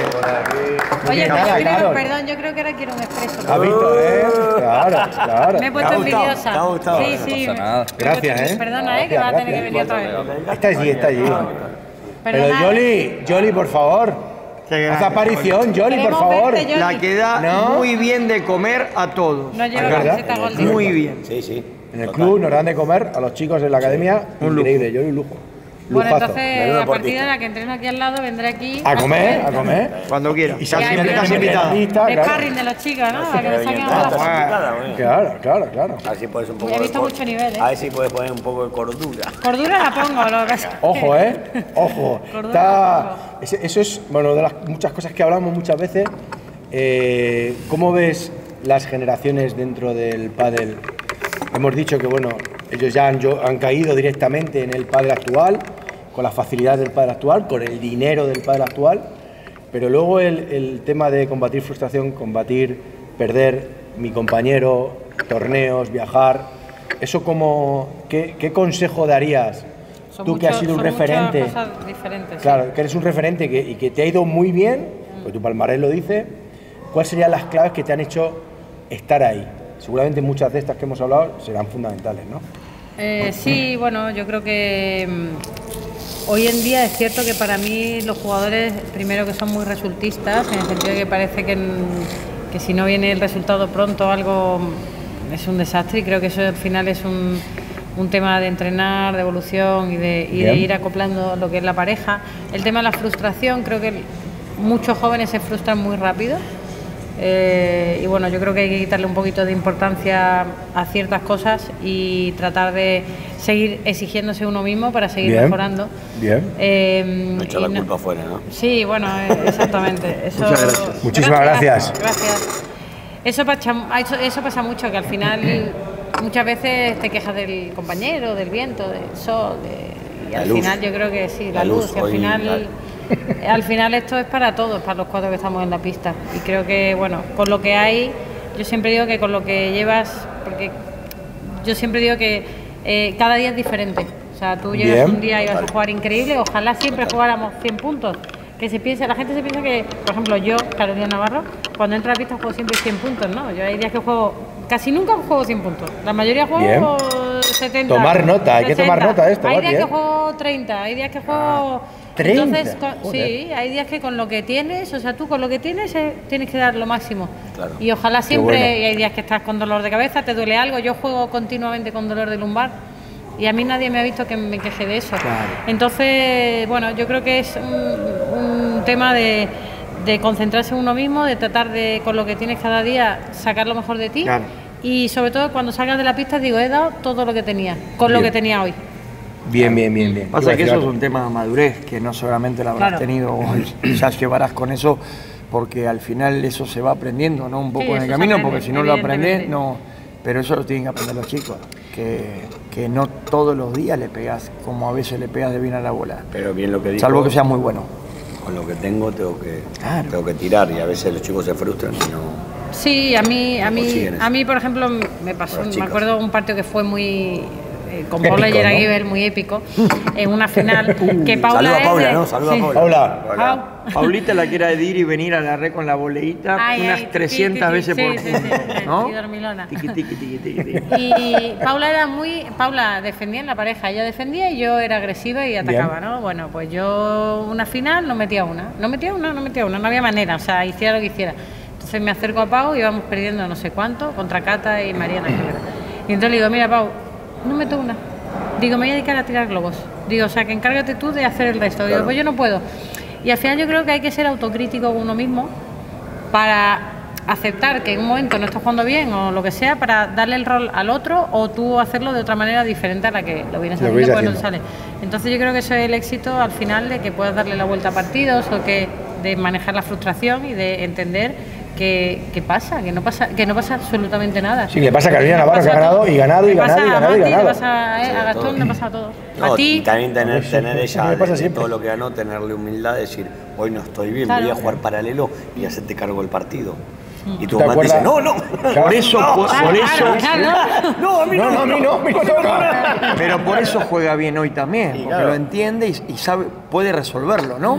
Speaker 4: Oye,
Speaker 1: Nada,
Speaker 4: yo creo,
Speaker 1: claro.
Speaker 4: perdón, yo creo que ahora quiero un expreso.
Speaker 1: ¿Has visto, eh? Claro, claro.
Speaker 4: Me he puesto
Speaker 3: ¿Te ha gustado?
Speaker 4: envidiosa.
Speaker 3: ¿Te ha gustado?
Speaker 4: Sí,
Speaker 3: No
Speaker 4: sí.
Speaker 5: pasa
Speaker 4: me-
Speaker 5: nada.
Speaker 4: me he puesto
Speaker 1: Gracias,
Speaker 4: envi-
Speaker 1: ¿eh?
Speaker 4: Perdona, eh, que vas a tener que
Speaker 1: Gracias.
Speaker 4: venir otra vez.
Speaker 1: Está allí, está allí. Pero
Speaker 4: Perdona, eh.
Speaker 1: Yoli, Yoli, por favor.
Speaker 2: Qué
Speaker 1: Haz
Speaker 2: grande.
Speaker 1: aparición, Yoli, por
Speaker 4: Queremos
Speaker 1: favor.
Speaker 4: verte, Yoli.
Speaker 2: La que da
Speaker 1: No.
Speaker 2: muy bien de comer a todos.
Speaker 4: No lleva
Speaker 1: ¿Es verdad?
Speaker 4: camiseta Golden.
Speaker 2: Muy bien.
Speaker 3: Sí, sí.
Speaker 1: En el
Speaker 3: Total.
Speaker 1: club nos dan de comer a los chicos de la academia.
Speaker 2: Un lujo.
Speaker 1: Increíble, Yoli, un lujo.
Speaker 4: Bueno,
Speaker 1: Lujazo.
Speaker 4: entonces,
Speaker 3: Menudo
Speaker 4: a partir
Speaker 3: deportista.
Speaker 4: de la que entreno aquí al lado, vendré aquí.
Speaker 1: A comer, a comer.
Speaker 2: Cuando quiera.
Speaker 1: Y
Speaker 4: Ya,
Speaker 1: Saskia
Speaker 4: pero-
Speaker 1: te casi invitada.
Speaker 4: De
Speaker 1: Claro.
Speaker 4: sparring de los chicos, ¿no? A que nos saquen a
Speaker 3: Ah,
Speaker 4: la
Speaker 3: estás
Speaker 4: foto.
Speaker 3: invitada, bueno.
Speaker 1: Claro, claro, claro.
Speaker 3: A ver si puedes un poco
Speaker 4: He
Speaker 3: de
Speaker 4: visto
Speaker 3: cor-
Speaker 4: mucho nivel, ¿eh?
Speaker 3: A ver si puedes poner un poco de cordura.
Speaker 4: Cordura la pongo, lo que pasa es que-
Speaker 1: Ojo, ¿eh? Ojo.
Speaker 4: Cordura,
Speaker 1: Está... ese- Eso es, bueno, de las muchas cosas que hablamos muchas veces. Eh, ¿Cómo ves las generaciones dentro del pádel? Hemos dicho que, bueno, ellos ya han, yo- han caído directamente en el pádel actual, con las facilidades del pádel actual, con el dinero del pádel actual, pero luego el, el tema de combatir frustración, combatir, perder, mi compañero, torneos, viajar, eso como, ¿qué, qué consejo darías?
Speaker 4: Son
Speaker 1: Tú que has
Speaker 4: mucho-
Speaker 1: sido un
Speaker 4: son muchas
Speaker 1: referente,
Speaker 4: cosas diferentes, sí.
Speaker 1: claro, que eres un referente que, y que te ha ido muy bien, pues tu palmarés lo dice, ¿cuáles serían las claves que te han hecho estar ahí? Seguramente muchas de estas que hemos hablado serán fundamentales, ¿no?
Speaker 4: Eh, sí, bueno, yo creo que mm, hoy en día es cierto que para mí los jugadores, primero que son muy resultistas, en el sentido de que parece que, mm, que si no viene el resultado pronto algo mm, es un desastre, y creo que eso al final es un, un tema de entrenar, de evolución y, de, y de
Speaker 1: Bien.
Speaker 4: ir acoplando lo que es la pareja. El tema de la frustración, creo que muchos jóvenes se frustran muy rápido. Eh, y bueno, yo creo que hay que quitarle un poquito de importancia a ciertas cosas y tratar de seguir exigiéndose uno mismo para seguir
Speaker 1: Bien,
Speaker 4: mejorando.
Speaker 1: bien.
Speaker 4: Eh,
Speaker 3: No echar
Speaker 4: y
Speaker 3: la
Speaker 4: no-
Speaker 3: culpa afuera, ¿no?
Speaker 4: Sí, bueno, eh, exactamente. Eso,
Speaker 2: Muchas gracias.
Speaker 1: Muchísimas gracias.
Speaker 4: Gracias. Eso pasa, eso, eso pasa mucho, que al final muchas veces te quejas del compañero, del viento, del sol, de- y
Speaker 3: La
Speaker 4: al
Speaker 3: luz.
Speaker 4: final yo creo que sí, la,
Speaker 3: La
Speaker 4: luz,
Speaker 3: luz,
Speaker 4: y al
Speaker 3: hoy,
Speaker 4: final... Al final esto es para todos, para los cuatro que estamos en la pista. Y creo que, bueno, con lo que hay, yo siempre digo que con lo que llevas, porque yo siempre digo que eh, cada día es diferente. O sea, tú llegas
Speaker 1: Bien.
Speaker 4: un día y vas a jugar increíble, ojalá siempre jugáramos cien puntos. Que se piense, la gente se piensa que, por ejemplo, yo, Carolina Navarro, cuando entro a la pista juego siempre cien puntos, ¿no? Yo hay días que juego, casi nunca juego cien puntos. La mayoría juego setenta.
Speaker 1: Tomar nota, hay que tomar
Speaker 4: sesenta.
Speaker 1: nota de esto,
Speaker 4: Hay
Speaker 1: Mati,
Speaker 4: días
Speaker 1: ¿eh?
Speaker 4: que juego treinta, hay días que juego...
Speaker 1: ¿treinta?
Speaker 4: Entonces, con-
Speaker 1: Joder.
Speaker 4: sí, hay días que con lo que tienes, o sea, tú con lo que tienes eh, tienes que dar lo máximo.
Speaker 3: Claro.
Speaker 4: Y ojalá siempre,
Speaker 1: bueno.
Speaker 4: y hay días que estás con dolor de cabeza, te duele algo. Yo juego continuamente con dolor de lumbar y a mí nadie me ha visto que me queje de eso. Entonces, bueno, yo creo que es un, un tema de, de concentrarse en uno mismo, de tratar de, con lo que tienes cada día, sacar lo mejor de ti.
Speaker 2: Claro.
Speaker 4: Y sobre todo cuando salgas de la pista, digo, he dado todo lo que tenía, con lo
Speaker 1: Bien.
Speaker 4: que tenía hoy.
Speaker 1: Bien, bien, bien, bien.
Speaker 2: Pasa que eso es un tema de madurez, que no solamente la habrás
Speaker 4: Claro.
Speaker 2: tenido hoy, ya llevarás con eso, porque al final eso se va aprendiendo, ¿no? Un poco
Speaker 4: Sí,
Speaker 2: en el
Speaker 4: eso se
Speaker 2: camino,
Speaker 4: aprende,
Speaker 2: porque si no lo aprendes,
Speaker 4: evidentemente.
Speaker 2: no. Pero eso lo tienen que aprender los chicos, que, que no todos los días le pegas como a veces le pegas de bien a la bola,
Speaker 3: Pero bien lo que dijo.
Speaker 2: salvo que sea muy bueno.
Speaker 3: con lo que tengo tengo que,
Speaker 2: Claro.
Speaker 3: tengo que tirar y a veces los chicos se frustran y no...
Speaker 4: Sí, a mí, a mí,
Speaker 3: consiguen eso.
Speaker 4: a mí, por ejemplo, me pasó,
Speaker 3: Las
Speaker 4: me
Speaker 3: chicas.
Speaker 4: acuerdo un partido que fue muy eh, con
Speaker 1: Épico,
Speaker 4: Paula
Speaker 1: ¿no?
Speaker 4: Yeraguibel, muy épico, en una final que Paula
Speaker 3: Saluda a
Speaker 4: es
Speaker 3: Paula,
Speaker 4: de-
Speaker 3: ¿no? Saluda a
Speaker 4: sí.
Speaker 3: Paula.
Speaker 1: Paula.
Speaker 4: Pau.
Speaker 2: Paulita la quiere ir y venir a la red con la boleíta
Speaker 4: Ay,
Speaker 2: unas
Speaker 4: ay,
Speaker 2: trescientas
Speaker 4: tiqui,
Speaker 2: veces
Speaker 4: tiqui,
Speaker 2: por
Speaker 4: sí, sí, sí,
Speaker 2: ¿no?
Speaker 4: y dormilona.
Speaker 2: Tiqui, tiqui, tiqui, tiqui, tiqui.
Speaker 4: Y Paula era muy. Paula defendía en la pareja, ella defendía y yo era agresiva y atacaba,
Speaker 1: Bien.
Speaker 4: ¿no? Bueno, pues yo una final no metía una. No metía una, no metía una, no había manera, o sea, hiciera lo que hiciera. Entonces me acerco a Pau y íbamos perdiendo no sé cuánto contra Cata y Mariana, creo que era. Y entonces le digo, mira, Pau, no meto una. Digo, me voy a dedicar a tirar globos. Digo, o sea, que encárgate tú de hacer el resto. Digo,
Speaker 3: Claro.
Speaker 4: pues yo no puedo. Y al final yo creo que hay que ser autocrítico con uno mismo para aceptar que en un momento no estás jugando bien o lo que sea, para darle el rol al otro o tú hacerlo de otra manera diferente a la que lo vienes
Speaker 1: Lo
Speaker 4: haciendo
Speaker 1: vienes
Speaker 4: cuando te
Speaker 1: haciendo.
Speaker 4: sale. Entonces yo creo que eso es el éxito al final, de que puedas darle la vuelta a partidos o que de manejar la frustración y de entender que, que pasa, que no pasa, que no pasa absolutamente nada.
Speaker 1: Sí, le pasa a Carolina
Speaker 4: Le
Speaker 1: Navarro,
Speaker 4: pasa
Speaker 1: que ha
Speaker 4: a
Speaker 1: ganado
Speaker 4: todos.
Speaker 1: y ganado y
Speaker 4: Le
Speaker 1: ganado y
Speaker 4: pasa a
Speaker 1: ganado y
Speaker 4: Mati, le
Speaker 1: ganado.
Speaker 4: pasa a,
Speaker 3: Sí,
Speaker 4: a
Speaker 3: a
Speaker 4: Gastón,
Speaker 3: todos.
Speaker 4: le pasa a todos.
Speaker 3: No,
Speaker 4: A
Speaker 3: y
Speaker 4: ti.
Speaker 3: también tener,
Speaker 1: Sí, sí,
Speaker 3: tener
Speaker 1: sí,
Speaker 3: ella,
Speaker 1: me pasa
Speaker 3: de
Speaker 1: siempre.
Speaker 3: todo lo que ganó, tenerle humildad, decir, hoy no estoy bien,
Speaker 4: Claro.
Speaker 3: voy a jugar paralelo y hacerte cargo del partido. Y tu
Speaker 1: ¿Te
Speaker 3: mamá te dice,
Speaker 1: acuerdas?
Speaker 3: no, no.
Speaker 1: Claro.
Speaker 2: Por eso, por,
Speaker 4: Claro,
Speaker 2: por
Speaker 4: claro,
Speaker 2: eso,
Speaker 4: claro.
Speaker 3: No, a mí
Speaker 1: No,
Speaker 3: no.
Speaker 1: no, a mí no, a mí no toca.
Speaker 2: pero por eso juega bien hoy también, porque
Speaker 3: claro.
Speaker 2: lo entiende y, y sabe, puede resolverlo, ¿no?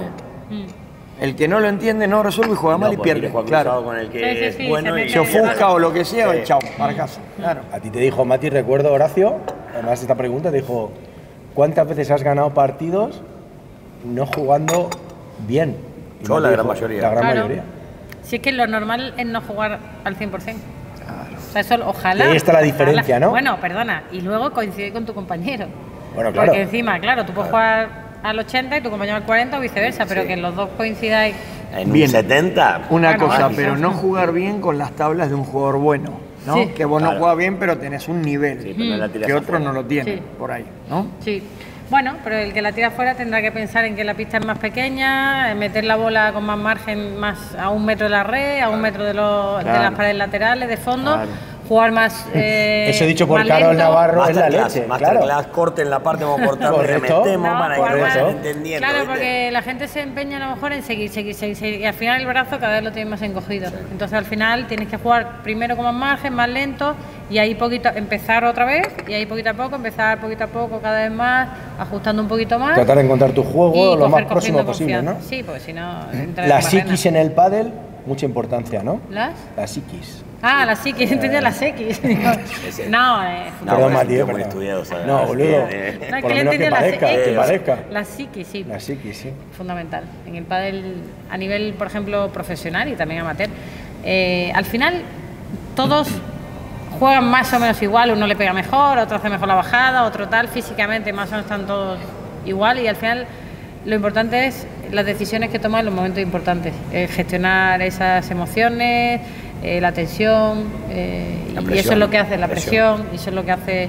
Speaker 2: El que no lo entiende no resuelve y juega mal y
Speaker 3: porque
Speaker 2: pierde,
Speaker 3: Juan
Speaker 2: claro.
Speaker 3: Cruzado con el que
Speaker 4: Sí, sí,
Speaker 3: es
Speaker 4: sí,
Speaker 3: bueno
Speaker 4: se
Speaker 3: y
Speaker 2: Se
Speaker 4: mete-
Speaker 2: ofusca o lo que sea,
Speaker 3: Sí.
Speaker 2: chao, para casa. Claro.
Speaker 1: A ti te dijo, Mati, recuerdo, Horacio, además esta pregunta, te dijo, ¿cuántas veces has ganado partidos no jugando bien? Y
Speaker 3: Yo
Speaker 1: Mati
Speaker 3: la gran
Speaker 1: dijo,
Speaker 3: mayoría.
Speaker 1: La gran
Speaker 4: Claro.
Speaker 1: mayoría.
Speaker 4: Si es que lo normal es no jugar al cien por cien. O sea, eso ojalá.
Speaker 1: Y ahí está la
Speaker 4: ojalá.
Speaker 1: diferencia, ¿no?
Speaker 4: Bueno, perdona, y luego coincide con tu compañero.
Speaker 1: Bueno, claro.
Speaker 4: Porque encima, claro, tú puedes jugar al ochenta y tu compañero al cuarenta o viceversa, pero
Speaker 3: Sí.
Speaker 4: que los dos coincidáis.
Speaker 3: En
Speaker 2: Bien.
Speaker 3: un setenta.
Speaker 2: Una
Speaker 4: Bueno,
Speaker 2: cosa,
Speaker 4: quizás
Speaker 2: pero no
Speaker 4: no.
Speaker 2: jugar bien con las tablas de un jugador bueno, ¿no?
Speaker 4: Sí.
Speaker 2: Que vos no
Speaker 3: Claro.
Speaker 2: jugás bien, pero tenés un nivel
Speaker 3: Sí, pero no la tiras
Speaker 2: que otros
Speaker 3: afuera.
Speaker 2: no lo tienen
Speaker 4: Sí.
Speaker 2: por ahí, ¿no?
Speaker 4: Sí. Bueno, pero el que la tira fuera tendrá que pensar en que la pista es más pequeña, en meter la bola con más margen, más a un metro de la red, a un metro de, los, de
Speaker 2: Claro.
Speaker 4: las paredes laterales, de fondo,
Speaker 2: Claro.
Speaker 4: jugar más. eh,
Speaker 1: Eso dicho por
Speaker 4: más
Speaker 1: Carol
Speaker 4: lento.
Speaker 1: Navarro es la
Speaker 3: Masterclass,
Speaker 1: leche,
Speaker 3: masterclass,
Speaker 1: claro.
Speaker 3: corten la parte, vamos a cortar lo que
Speaker 1: Correcto.
Speaker 3: metemos
Speaker 4: No,
Speaker 3: para que
Speaker 4: jugar
Speaker 3: vayan
Speaker 4: más.
Speaker 3: entendiendo.
Speaker 4: Claro,
Speaker 3: ¿viste?
Speaker 4: porque la gente se empeña a lo mejor en seguir, seguir, seguir, seguir, y al final el brazo cada vez lo tienes más encogido. Entonces al final tienes que jugar primero con más margen, más lento, y ahí poquito, empezar otra vez, y ahí poquito a poco, empezar poquito a poco, cada vez más, ajustando un poquito más.
Speaker 1: Tratar de encontrar tu juego
Speaker 4: y
Speaker 1: lo más
Speaker 4: coger-
Speaker 1: próximo
Speaker 4: cogiendo
Speaker 1: posible, ¿no?
Speaker 4: confianza. Sí, porque si no. entra en
Speaker 1: La
Speaker 4: barrena.
Speaker 1: psiquis en el pádel, mucha importancia, ¿no?
Speaker 4: ¿Las?
Speaker 1: La psiquis.
Speaker 4: Ah, la psiquis, entendía la X.
Speaker 3: Ese.
Speaker 4: no, eh,
Speaker 3: No,
Speaker 1: Perdón,
Speaker 3: bueno,
Speaker 1: Mati,
Speaker 3: yo
Speaker 1: eh,
Speaker 3: muy
Speaker 1: perdón.
Speaker 3: estudiado, ¿sabes?
Speaker 1: No,
Speaker 3: Así
Speaker 1: boludo.
Speaker 3: que, eh,
Speaker 4: no,
Speaker 1: Por
Speaker 4: es
Speaker 1: lo
Speaker 4: que le
Speaker 1: menos
Speaker 4: entendía
Speaker 1: que
Speaker 4: la
Speaker 1: parezca,
Speaker 4: X.
Speaker 1: que parezca.
Speaker 4: La psiquis, sí.
Speaker 1: La psiquis, sí.
Speaker 4: Fundamental. En el pádel, a nivel, por ejemplo, profesional y también amateur, eh, al final todos juegan más o menos igual, uno le pega mejor, otro hace mejor la bajada, otro tal, físicamente más o menos están todos igual, y al final lo importante es las decisiones que toman en los momentos importantes, eh, gestionar esas emociones, eh, la tensión, eh,
Speaker 3: La
Speaker 4: y
Speaker 3: presión,
Speaker 4: eso es lo que hace la
Speaker 3: la presión.
Speaker 4: presión, y eso es lo que hace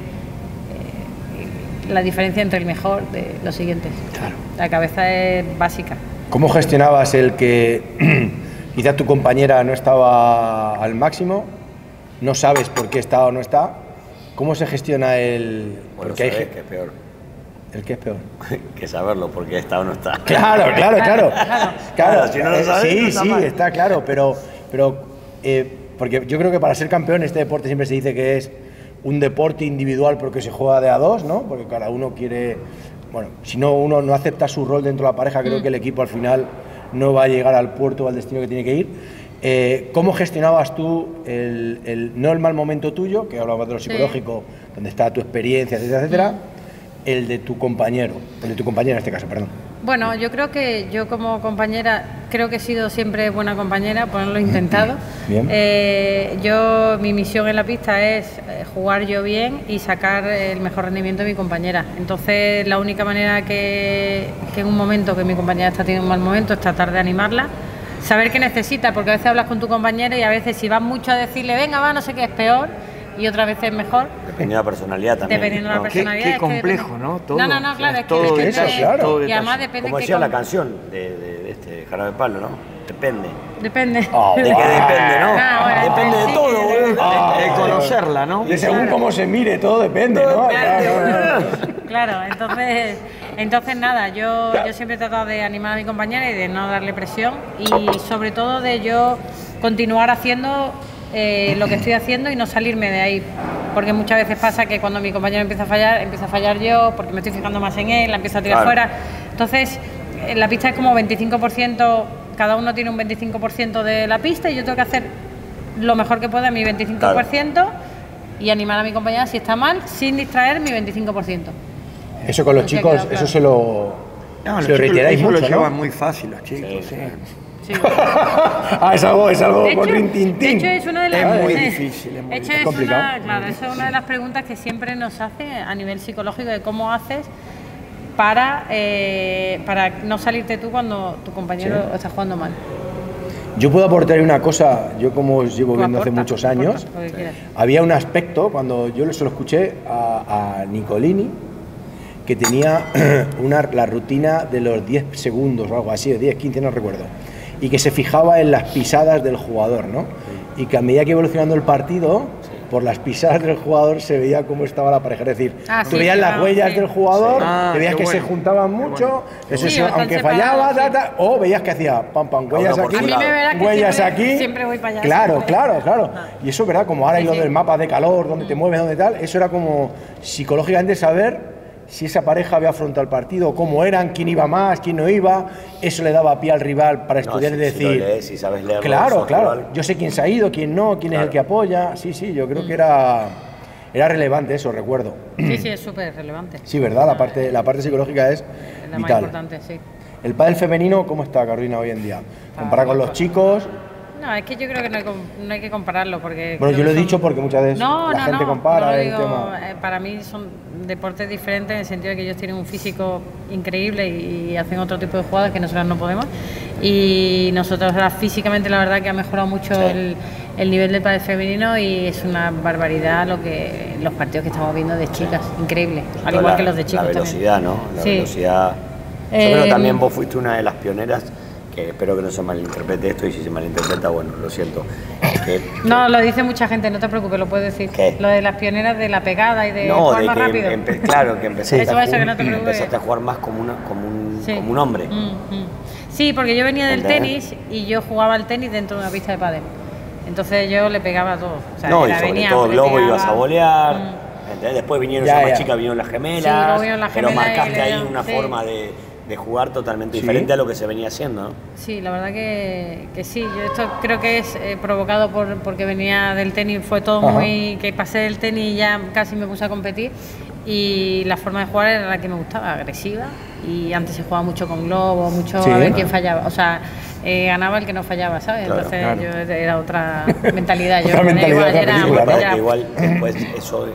Speaker 4: la diferencia entre el mejor de los siguientes.
Speaker 2: Claro.
Speaker 4: La cabeza es básica.
Speaker 1: ¿Cómo gestionabas el que quizás tu compañera no estaba al máximo? No sabes por qué está o no está. ¿Cómo se gestiona el...?
Speaker 3: Bueno,
Speaker 1: porque hay
Speaker 3: sabés
Speaker 1: ge-
Speaker 3: que es peor
Speaker 1: ¿El qué es peor?
Speaker 3: que saberlo, porque está o no está.
Speaker 1: Claro, claro, claro.
Speaker 3: Claro, si no lo
Speaker 1: eh,
Speaker 3: sabes,
Speaker 1: sí,
Speaker 3: no está
Speaker 1: sí,
Speaker 3: mal.
Speaker 1: está claro, pero, pero eh, porque yo creo que para ser campeón este deporte siempre se dice que es un deporte individual porque se juega de a dos, ¿no? Porque cada uno quiere, bueno, si no uno no acepta su rol dentro de la pareja, creo que el equipo al final no va a llegar al puerto o al destino que tiene que ir. Eh, ¿Cómo gestionabas tú el, el- no el mal momento tuyo, que hablabas de lo
Speaker 4: Sí.
Speaker 1: psicológico, donde está tu experiencia, etcétera, etcétera, el de tu compañero, el de tu compañera en este caso, perdón?
Speaker 4: Bueno, yo creo que yo como compañera, creo que he sido siempre buena compañera, por lo he intentado.
Speaker 1: Bien.
Speaker 4: Eh, yo, mi misión en la pista es eh, jugar yo bien y sacar el mejor rendimiento de mi compañera. Entonces, la única manera que, que en un momento que mi compañera está teniendo un mal momento es tratar de animarla, saber qué necesita, porque a veces hablas con tu compañera y a veces si vas mucho a decirle, venga, va, no sé qué, es peor, y otras veces es mejor.
Speaker 3: Dependiendo de la personalidad también.
Speaker 4: Dependiendo de la
Speaker 3: ¿no?
Speaker 2: Qué-
Speaker 4: personalidad.
Speaker 2: qué
Speaker 4: es que
Speaker 2: complejo,
Speaker 4: depende-
Speaker 2: ¿no? Todo,
Speaker 4: no, no, no,
Speaker 2: o sea,
Speaker 4: claro,
Speaker 2: es
Speaker 4: es que
Speaker 2: todo
Speaker 4: depende
Speaker 1: detalle,
Speaker 4: de-
Speaker 1: claro.
Speaker 2: todo
Speaker 4: Y
Speaker 2: detalle.
Speaker 4: además depende
Speaker 3: Como
Speaker 4: qué
Speaker 3: decía la
Speaker 4: com-
Speaker 3: canción de, de, de este Jarabe de Palo, ¿no? Depende.
Speaker 4: Depende.
Speaker 1: Oh,
Speaker 3: ¿De qué
Speaker 1: wow.
Speaker 3: depende, no?
Speaker 4: Ah, bueno,
Speaker 3: Depende de
Speaker 4: sí,
Speaker 3: todo,
Speaker 4: sí,
Speaker 3: boludo.
Speaker 1: Ah,
Speaker 2: De conocerla, ¿no?
Speaker 1: De según cómo se mire, todo depende, ¿no? Claro, claro.
Speaker 4: Claro, entonces Entonces, nada, yo, yo siempre he tratado de animar a mi compañera y de no darle presión y sobre todo de yo continuar haciendo eh, lo que estoy haciendo y no salirme de ahí. Porque muchas veces pasa que cuando mi compañero empieza a fallar, empiezo a fallar yo porque me estoy fijando más en él, la empiezo a tirar
Speaker 3: Claro.
Speaker 4: fuera. Entonces, en la pista es como veinticinco por ciento, cada uno tiene un veinticinco por ciento de la pista y yo tengo que hacer lo mejor que pueda mi veinticinco por ciento
Speaker 3: Claro.
Speaker 4: y animar a mi compañera si está mal, sin distraer mi veinticinco por ciento.
Speaker 1: Eso con los
Speaker 4: Así ha
Speaker 1: chicos,
Speaker 4: quedado claro.
Speaker 1: eso se lo,
Speaker 2: No,
Speaker 1: se
Speaker 2: los
Speaker 1: lo
Speaker 2: chicos
Speaker 1: reiteráis
Speaker 2: eso
Speaker 1: mucho,
Speaker 2: lo
Speaker 1: ¿no?
Speaker 2: llevan muy fácil los chicos,
Speaker 3: Sí.
Speaker 2: sí.
Speaker 4: Sí.
Speaker 1: Ah, es algo, es algo
Speaker 4: De
Speaker 1: con
Speaker 4: hecho,
Speaker 1: rintintín.
Speaker 4: de hecho, es una de las
Speaker 2: Es muy
Speaker 4: eh,
Speaker 2: difícil, es muy
Speaker 4: de hecho,
Speaker 2: difícil.
Speaker 4: es
Speaker 1: complicado.
Speaker 4: una, claro, eso es una de las preguntas que siempre nos hace a nivel psicológico de cómo haces para, eh, para no salirte tú cuando tu compañero
Speaker 1: Sí.
Speaker 4: está jugando mal.
Speaker 1: Yo puedo aportar una cosa, yo como os llevo
Speaker 4: Tú
Speaker 1: viendo hace
Speaker 4: aporta,
Speaker 1: muchos
Speaker 4: aporta,
Speaker 1: años,
Speaker 4: lo que quieras.
Speaker 1: había un aspecto, cuando yo se lo escuché a, a Nicolini, que tenía una, la rutina de los diez segundos o algo así, o diez, quince, no recuerdo, y que se fijaba en las pisadas del jugador, ¿no? Y que a medida que iba evolucionando el partido, por las pisadas del jugador se veía cómo estaba la pareja, es decir,
Speaker 4: Ah,
Speaker 1: tú
Speaker 4: sí,
Speaker 1: veías las
Speaker 4: claro,
Speaker 1: huellas
Speaker 4: sí.
Speaker 1: del jugador,
Speaker 2: Sí. Ah,
Speaker 1: te veías
Speaker 2: qué
Speaker 1: que
Speaker 2: bueno,
Speaker 1: se juntaban
Speaker 2: qué
Speaker 1: mucho,
Speaker 2: bueno.
Speaker 1: eso
Speaker 4: Sí,
Speaker 1: sí,
Speaker 4: o están
Speaker 1: aunque
Speaker 4: separados,
Speaker 1: fallaba,
Speaker 4: sí.
Speaker 1: ta, ta, o veías que hacía pam, pam, huellas
Speaker 3: uno por
Speaker 1: aquí,
Speaker 3: su lado. A mí me
Speaker 4: verás que
Speaker 1: huellas
Speaker 4: siempre-
Speaker 1: aquí.
Speaker 4: siempre voy para allá,
Speaker 1: Claro,
Speaker 4: siempre.
Speaker 1: claro, claro.
Speaker 4: Ah.
Speaker 1: Y eso, ¿verdad? Como ahora hay
Speaker 4: Sí,
Speaker 1: lo
Speaker 4: sí.
Speaker 1: del mapa de calor, donde te mueves, donde tal, eso era como psicológicamente saber si esa pareja había afrontado el partido, cómo eran, quién iba más, quién no iba, eso le daba pie al rival para
Speaker 3: No,
Speaker 1: estudiar
Speaker 3: si-
Speaker 1: y
Speaker 3: si lo
Speaker 1: decir,
Speaker 3: lees y sabes leerlo,
Speaker 1: claro,
Speaker 3: sos
Speaker 1: claro,
Speaker 3: rival.
Speaker 1: yo sé quién se ha ido, quién no, quién es el
Speaker 3: Claro.
Speaker 1: que apoya, sí, sí, yo creo que era, era relevante eso, recuerdo.
Speaker 4: Sí, sí, es súper relevante.
Speaker 1: Sí, ¿verdad? La parte, la parte psicológica es
Speaker 4: Es la más
Speaker 1: vital.
Speaker 4: importante, sí.
Speaker 1: El pádel femenino, ¿cómo está, Carolina, hoy en día? Comparado con los chicos.
Speaker 4: No, es que yo creo que no hay, com- no hay que compararlo porque...
Speaker 1: Bueno,
Speaker 4: creo
Speaker 1: yo lo he
Speaker 4: que son-
Speaker 1: dicho porque muchas veces
Speaker 4: No,
Speaker 1: la
Speaker 4: no,
Speaker 1: gente
Speaker 4: no,
Speaker 1: compara
Speaker 4: no lo
Speaker 1: el
Speaker 4: digo,
Speaker 1: tema.
Speaker 4: eh, para mí son deportes diferentes en el sentido de que ellos tienen un físico increíble y, y hacen otro tipo de jugadas que nosotros no podemos. Y nosotros ahora físicamente la verdad que ha mejorado mucho
Speaker 3: Sí.
Speaker 4: el, el nivel del pádel femenino y es una barbaridad lo que los partidos que estamos viendo de chicas, increíble, al
Speaker 3: Toda
Speaker 4: igual
Speaker 3: la-
Speaker 4: que los de chicos
Speaker 3: La velocidad,
Speaker 4: también.
Speaker 3: ¿no? La
Speaker 4: Sí.
Speaker 3: velocidad. Yo
Speaker 4: Eh,
Speaker 3: creo que también vos fuiste una de las pioneras, que espero que no se malinterprete esto, y si se malinterpreta, bueno, lo siento. Que,
Speaker 4: No, lo dice mucha gente, no te preocupes, lo puedes decir.
Speaker 3: ¿Qué?
Speaker 4: Lo de las pioneras de la pegada y de
Speaker 3: no,
Speaker 4: jugar
Speaker 3: de
Speaker 4: más
Speaker 3: que
Speaker 4: rápido.
Speaker 3: empe- claro, que empezaste,
Speaker 4: Eso,
Speaker 3: a
Speaker 4: eso, que no te
Speaker 3: jugar-
Speaker 4: preocupes.
Speaker 3: empezaste a jugar más como, una, como, un,
Speaker 4: Sí.
Speaker 3: como un hombre.
Speaker 4: Mm, mm. Sí, porque yo venía del
Speaker 3: ¿Entendés?
Speaker 4: tenis y yo jugaba al tenis dentro de una pista de pádel. Entonces yo le pegaba a todo. O sea,
Speaker 3: no, y
Speaker 4: era-
Speaker 3: sobre
Speaker 4: venía,
Speaker 3: todo
Speaker 4: le
Speaker 3: globo
Speaker 4: pegaba.
Speaker 3: ibas a volear.
Speaker 4: Mm.
Speaker 3: ¿Entendés? Después vinieron
Speaker 1: Ya,
Speaker 3: las más
Speaker 1: ya.
Speaker 3: chicas, vinieron las gemelas.
Speaker 4: Sí, luego vinieron las
Speaker 3: pero
Speaker 4: gemelas y
Speaker 3: marcaste
Speaker 4: le
Speaker 3: ahí
Speaker 4: dieron-
Speaker 3: una
Speaker 4: sí.
Speaker 3: forma de, de jugar totalmente
Speaker 1: Sí.
Speaker 3: diferente a lo que se venía haciendo, ¿no?
Speaker 4: Sí, la verdad que, que sí. Yo esto creo que es eh, provocado por porque venía del tenis, fue todo
Speaker 1: Ajá.
Speaker 4: muy... que pasé del tenis y ya casi me puse a competir y la forma de jugar era la que me gustaba, agresiva, y antes se jugaba mucho con globo, mucho
Speaker 1: Sí.
Speaker 4: a ver quién fallaba, o sea, eh, ganaba el que no fallaba, ¿sabes?
Speaker 3: Claro,
Speaker 4: Entonces
Speaker 1: claro.
Speaker 4: yo era otra mentalidad, yo
Speaker 1: Otra
Speaker 4: me da
Speaker 1: mentalidad,
Speaker 4: igual,
Speaker 1: otra
Speaker 4: era-
Speaker 1: película, ¿no?
Speaker 3: Porque
Speaker 4: ya-
Speaker 3: igual después eso, eh,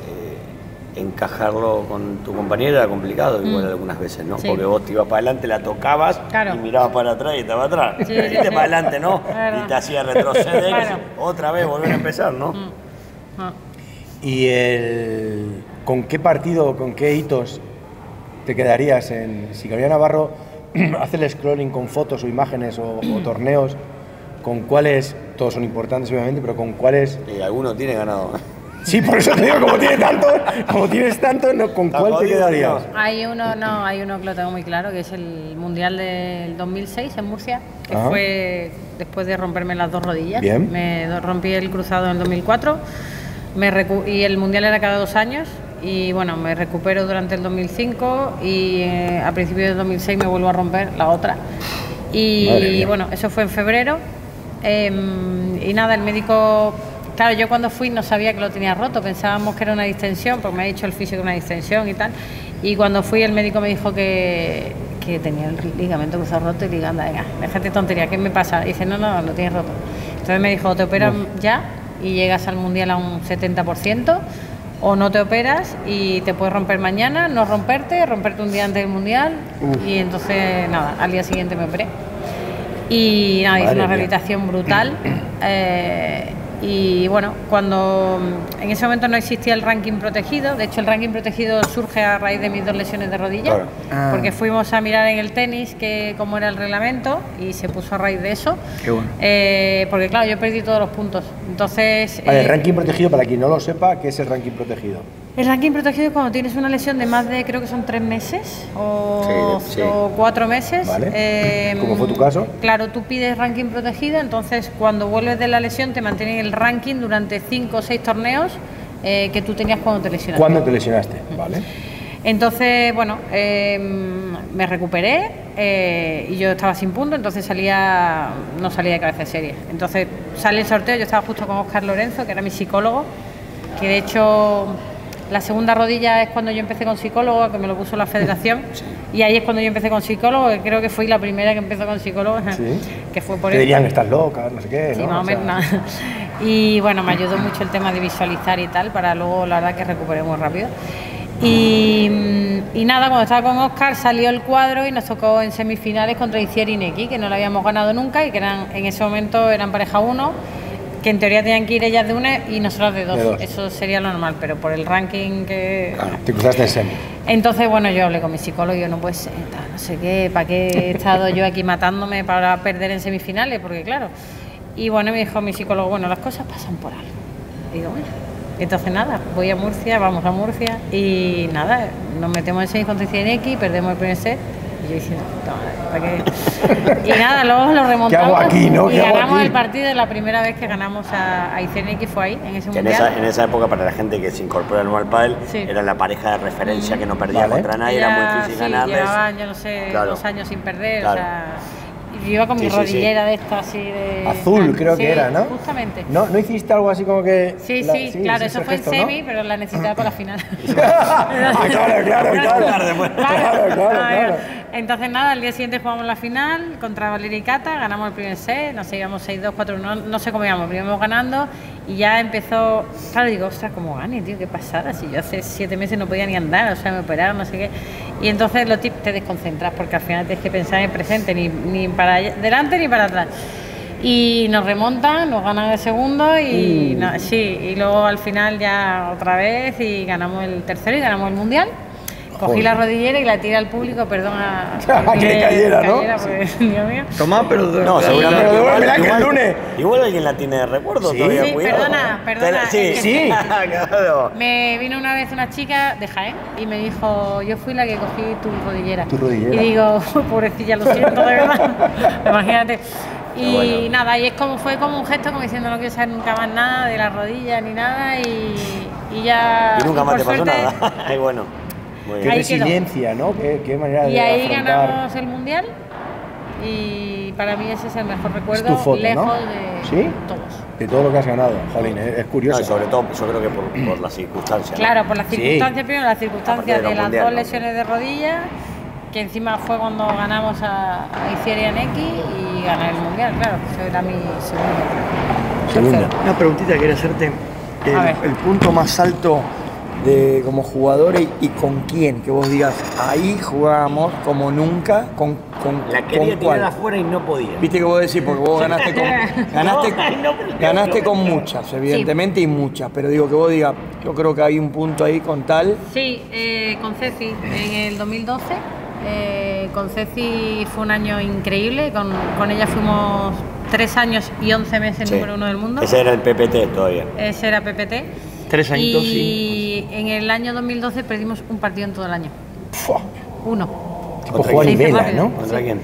Speaker 3: eh, encajarlo con tu compañera era complicado, igual
Speaker 4: Mm.
Speaker 3: algunas veces, ¿no?
Speaker 4: Sí.
Speaker 3: Porque vos te ibas para adelante, la tocabas
Speaker 4: Claro.
Speaker 3: y mirabas para atrás y estaba atrás.
Speaker 4: Sí, sí,
Speaker 3: Veniste
Speaker 4: sí.
Speaker 3: para adelante, ¿no?
Speaker 4: Claro.
Speaker 3: Y te hacía retroceder,
Speaker 4: Claro.
Speaker 3: y otra vez volver a empezar, ¿no?
Speaker 4: Mm. Ah.
Speaker 1: ¿Y el, con qué partido, con qué hitos te quedarías en, si Carolina Navarro hace el scrolling con fotos o imágenes o, o torneos, con cuáles, todos son importantes obviamente, pero con cuáles...
Speaker 3: Y alguno tiene ganado.
Speaker 1: Sí, por eso te digo, como tienes tanto, como tienes tanto, no, ¿con
Speaker 3: Está
Speaker 1: cuál te
Speaker 3: jodido,
Speaker 1: quedarías?
Speaker 3: tío.
Speaker 4: Hay uno, no, hay uno que lo tengo muy claro, que es el Mundial del dos mil seis en Murcia, que
Speaker 1: Ajá.
Speaker 4: fue después de romperme las dos rodillas.
Speaker 1: Bien.
Speaker 4: Me do- rompí el cruzado en el dos mil cuatro me recu- y el Mundial era cada dos años. Y bueno, me recupero durante el dos mil cinco y eh, a principios del dos mil seis me vuelvo a romper la otra.
Speaker 1: Madre
Speaker 4: Y
Speaker 1: mía.
Speaker 4: bueno, eso fue en febrero. Em, y nada, el médico... Claro, yo cuando fui no sabía que lo tenía roto, pensábamos que era una distensión, porque me ha dicho el fisio que era una distensión y tal. Y cuando fui el médico me dijo que, que tenía el ligamento cruzado roto y le digo, anda, venga, déjate tontería, ¿qué me pasa? Y dice, no, no, lo tienes roto. Entonces me dijo, te operas ya y llegas al mundial a un setenta por ciento, o no te operas y te puedes romper mañana, no romperte, romperte un día antes del mundial.
Speaker 1: Uf.
Speaker 4: Y entonces, nada, al día siguiente me operé. Y nada, hice
Speaker 1: Madre
Speaker 4: una
Speaker 1: mía.
Speaker 4: rehabilitación brutal. eh, y bueno, cuando en ese momento no existía el ranking protegido, de hecho el ranking protegido surge a raíz de mis dos lesiones de rodilla,
Speaker 3: Claro.
Speaker 2: Ah.
Speaker 4: porque fuimos a mirar en el tenis que cómo era el reglamento y se puso a raíz de eso.
Speaker 2: Qué bueno.
Speaker 4: Eh, porque claro, yo perdí todos los puntos. Entonces,
Speaker 1: Vale, el
Speaker 4: eh,
Speaker 1: ranking protegido, para quien no lo sepa, ¿qué es el ranking protegido?
Speaker 4: El ranking protegido es cuando tienes una lesión de más de, creo que son tres meses o,
Speaker 3: Sí, sí.
Speaker 4: o cuatro meses.
Speaker 1: Vale.
Speaker 4: Eh,
Speaker 1: ¿Cómo fue tu caso?
Speaker 4: Claro, tú pides ranking protegido, entonces cuando vuelves de la lesión te mantienen el ranking durante cinco o seis torneos eh, que tú tenías cuando te lesionaste.
Speaker 1: ¿Cuándo te lesionaste? Vale.
Speaker 4: Entonces, bueno, eh, me recuperé eh, y yo estaba sin punto, entonces salía, no salía de cabeza de serie. Entonces sale el sorteo, yo estaba justo con Óscar Lorenzo, que era mi psicólogo, que de hecho la segunda rodilla es cuando yo empecé con psicólogo, que me lo puso la federación, sí. Y ahí es cuando yo empecé con psicólogo, que creo que fui la primera que empezó con psicólogo, sí. Que fue por
Speaker 1: Te
Speaker 4: eso.
Speaker 1: dirían que estás loca, no sé qué,
Speaker 4: sí,
Speaker 1: ¿no?
Speaker 4: más o menos nada. Y bueno, me ayudó mucho el tema de visualizar y tal, para luego la verdad que recuperé muy rápido. Y, y nada, cuando estaba con Óscar salió el cuadro y nos tocó en semifinales contra Itziar y Neki, que no lo habíamos ganado nunca y que eran en ese momento eran pareja uno, que en teoría tenían que ir ellas de una y nosotras de dos. de dos. Eso sería lo normal, pero por el ranking que...
Speaker 1: Claro, te cruzaste en semi.
Speaker 4: Entonces, bueno, yo hablé con mi psicólogo y yo no puede ser, no sé qué, ¿para qué he estado yo aquí matándome para perder en semifinales? Porque claro... Y bueno, me dijo mi psicólogo, bueno, las cosas pasan por algo. Y digo, bueno... Entonces nada, voy a Murcia, vamos a Murcia y nada, nos metemos en seis contra Itziar y Neki, perdemos el primer set y yo diciendo, no, ¿para qué? Y nada, luego lo remontamos.
Speaker 1: ¿Qué hago aquí, no?
Speaker 4: Y
Speaker 1: ¿Qué hago
Speaker 4: ganamos
Speaker 1: aquí?
Speaker 4: El partido, la primera vez que ganamos a, a Itziar y Neki fue ahí, en ese
Speaker 3: que
Speaker 4: mundial.
Speaker 3: En esa, en esa época, para la gente que se incorpora al Normal Padel,
Speaker 4: Sí.
Speaker 3: era la pareja de referencia, que no perdía
Speaker 1: Vale.
Speaker 3: contra nadie,
Speaker 4: Ya,
Speaker 3: era muy difícil
Speaker 4: sí,
Speaker 3: ganarles.
Speaker 4: llevaban, yo no sé,
Speaker 3: Claro.
Speaker 4: dos años sin perder,
Speaker 3: Claro.
Speaker 4: o sea... Yo iba con mi
Speaker 3: Sí, sí,
Speaker 4: rodillera de esta así de...
Speaker 1: Azul, creo
Speaker 4: Sí,
Speaker 1: que era, ¿no?
Speaker 4: Justamente.
Speaker 1: ¿No, ¿No hiciste algo así como que...?
Speaker 4: Sí,
Speaker 1: la-
Speaker 4: sí, claro,
Speaker 1: ese
Speaker 4: eso fue en
Speaker 1: gesto,
Speaker 4: semi,
Speaker 1: ¿no?
Speaker 4: pero la necesitaba para la final.
Speaker 1: Ah, claro, claro, claro. Claro, claro, claro.
Speaker 4: Entonces nada, al día siguiente jugamos la final contra Valeria y Cata, ganamos el primer set, no sé, íbamos seis dos, cuatro uno, no sé cómo íbamos, pero íbamos ganando y ya empezó, claro, digo, ostras, ¿cómo gane, tío? ¿Qué pasada? Si yo hace siete meses no podía ni andar, o sea, me operaron, no sé qué. Y entonces lo tip, te desconcentras porque al final tienes que pensar en el presente, ni, ni para adelante ni para atrás. Y nos remontan, nos ganan el segundo y
Speaker 1: Mm.
Speaker 4: no, sí, y luego al final ya otra vez y ganamos el tercero y ganamos el mundial. Cogí
Speaker 1: Joder.
Speaker 4: la rodillera y la tiré al público, perdona.
Speaker 1: Que le cayera, ¿no?
Speaker 4: Porque, Dios mío.
Speaker 2: Tomá, pero...
Speaker 3: No,
Speaker 4: Sí.
Speaker 3: seguramente.
Speaker 1: Pero
Speaker 3: igual,
Speaker 1: devuélvela que
Speaker 3: igual-
Speaker 1: el lunes.
Speaker 3: igual alguien la tiene de recuerdo
Speaker 1: Sí.
Speaker 3: todavía,
Speaker 4: Sí,
Speaker 3: cuidado.
Speaker 4: perdona, perdona,
Speaker 3: Te la- Sí,
Speaker 4: es que-
Speaker 3: sí. Claro.
Speaker 4: Me vino una vez una chica de Jaén y me dijo, yo fui la que cogí tu rodillera.
Speaker 1: Tu rodillera.
Speaker 4: Y digo, pobrecilla, lo siento, de verdad. Imagínate. Y
Speaker 3: Bueno.
Speaker 4: nada, y es como fue como un gesto como diciendo no quiero saber nunca más nada de la rodilla ni nada y, y ya...
Speaker 3: Y nunca más
Speaker 4: por
Speaker 3: te pasó
Speaker 4: suerte,
Speaker 3: nada. Ay, bueno. Muy
Speaker 1: Qué
Speaker 3: bien.
Speaker 4: Ahí quedó.
Speaker 1: resiliencia, ¿no? Qué, qué manera de
Speaker 4: Y ahí
Speaker 1: afrontar.
Speaker 4: ganamos el mundial y para mí ese es el mejor
Speaker 1: Es
Speaker 4: recuerdo,
Speaker 1: tu foto,
Speaker 4: lejos
Speaker 1: ¿no?
Speaker 4: de
Speaker 1: ¿Sí?
Speaker 4: todos.
Speaker 1: De todo lo que has ganado. Jolín, es, es
Speaker 3: No,
Speaker 1: curioso.
Speaker 3: y sobre todo, yo creo que por, por las circunstancias. ¿no?
Speaker 4: Claro, por las
Speaker 1: Sí.
Speaker 4: circunstancias, primero las circunstancias
Speaker 3: Aparte de
Speaker 4: de
Speaker 3: los
Speaker 4: las
Speaker 3: mundiales,
Speaker 4: dos
Speaker 3: ¿no?
Speaker 4: lesiones de rodilla, que encima fue cuando ganamos a, a Itziar y a Neki y ganar el mundial, claro, eso era mi segundo.
Speaker 1: Segundo.
Speaker 4: Tercero.
Speaker 2: Una preguntita que quería hacerte.
Speaker 4: A ver.
Speaker 2: El, el punto más alto de como jugador y, y con quién, que vos digas, ahí jugábamos como nunca, con, con,
Speaker 3: La
Speaker 2: con
Speaker 3: quería
Speaker 2: cuál.
Speaker 3: tirar afuera y no podía.
Speaker 2: Viste que vos decís, porque vos ganaste con, ganaste,
Speaker 3: No, no,
Speaker 2: ganaste con muchas, evidentemente, y muchas, pero digo que vos digas, yo creo que hay un punto ahí con tal.
Speaker 4: Sí, eh, con Ceci en el dos mil doce. Eh, con Ceci fue un año increíble, con, con ella fuimos tres años y once meses
Speaker 3: Sí.
Speaker 4: número uno del mundo.
Speaker 3: Ese era el P P T todavía.
Speaker 4: Ese era P P T.
Speaker 2: Tres añitos,
Speaker 4: Y en el año dos mil doce perdimos un partido en todo el año.
Speaker 1: Fua,
Speaker 4: Uno.
Speaker 1: tipo
Speaker 3: ¿Contra
Speaker 1: Juan y
Speaker 4: quién?
Speaker 1: Vela,
Speaker 4: rápido.
Speaker 1: ¿no?
Speaker 3: ¿Contra quién?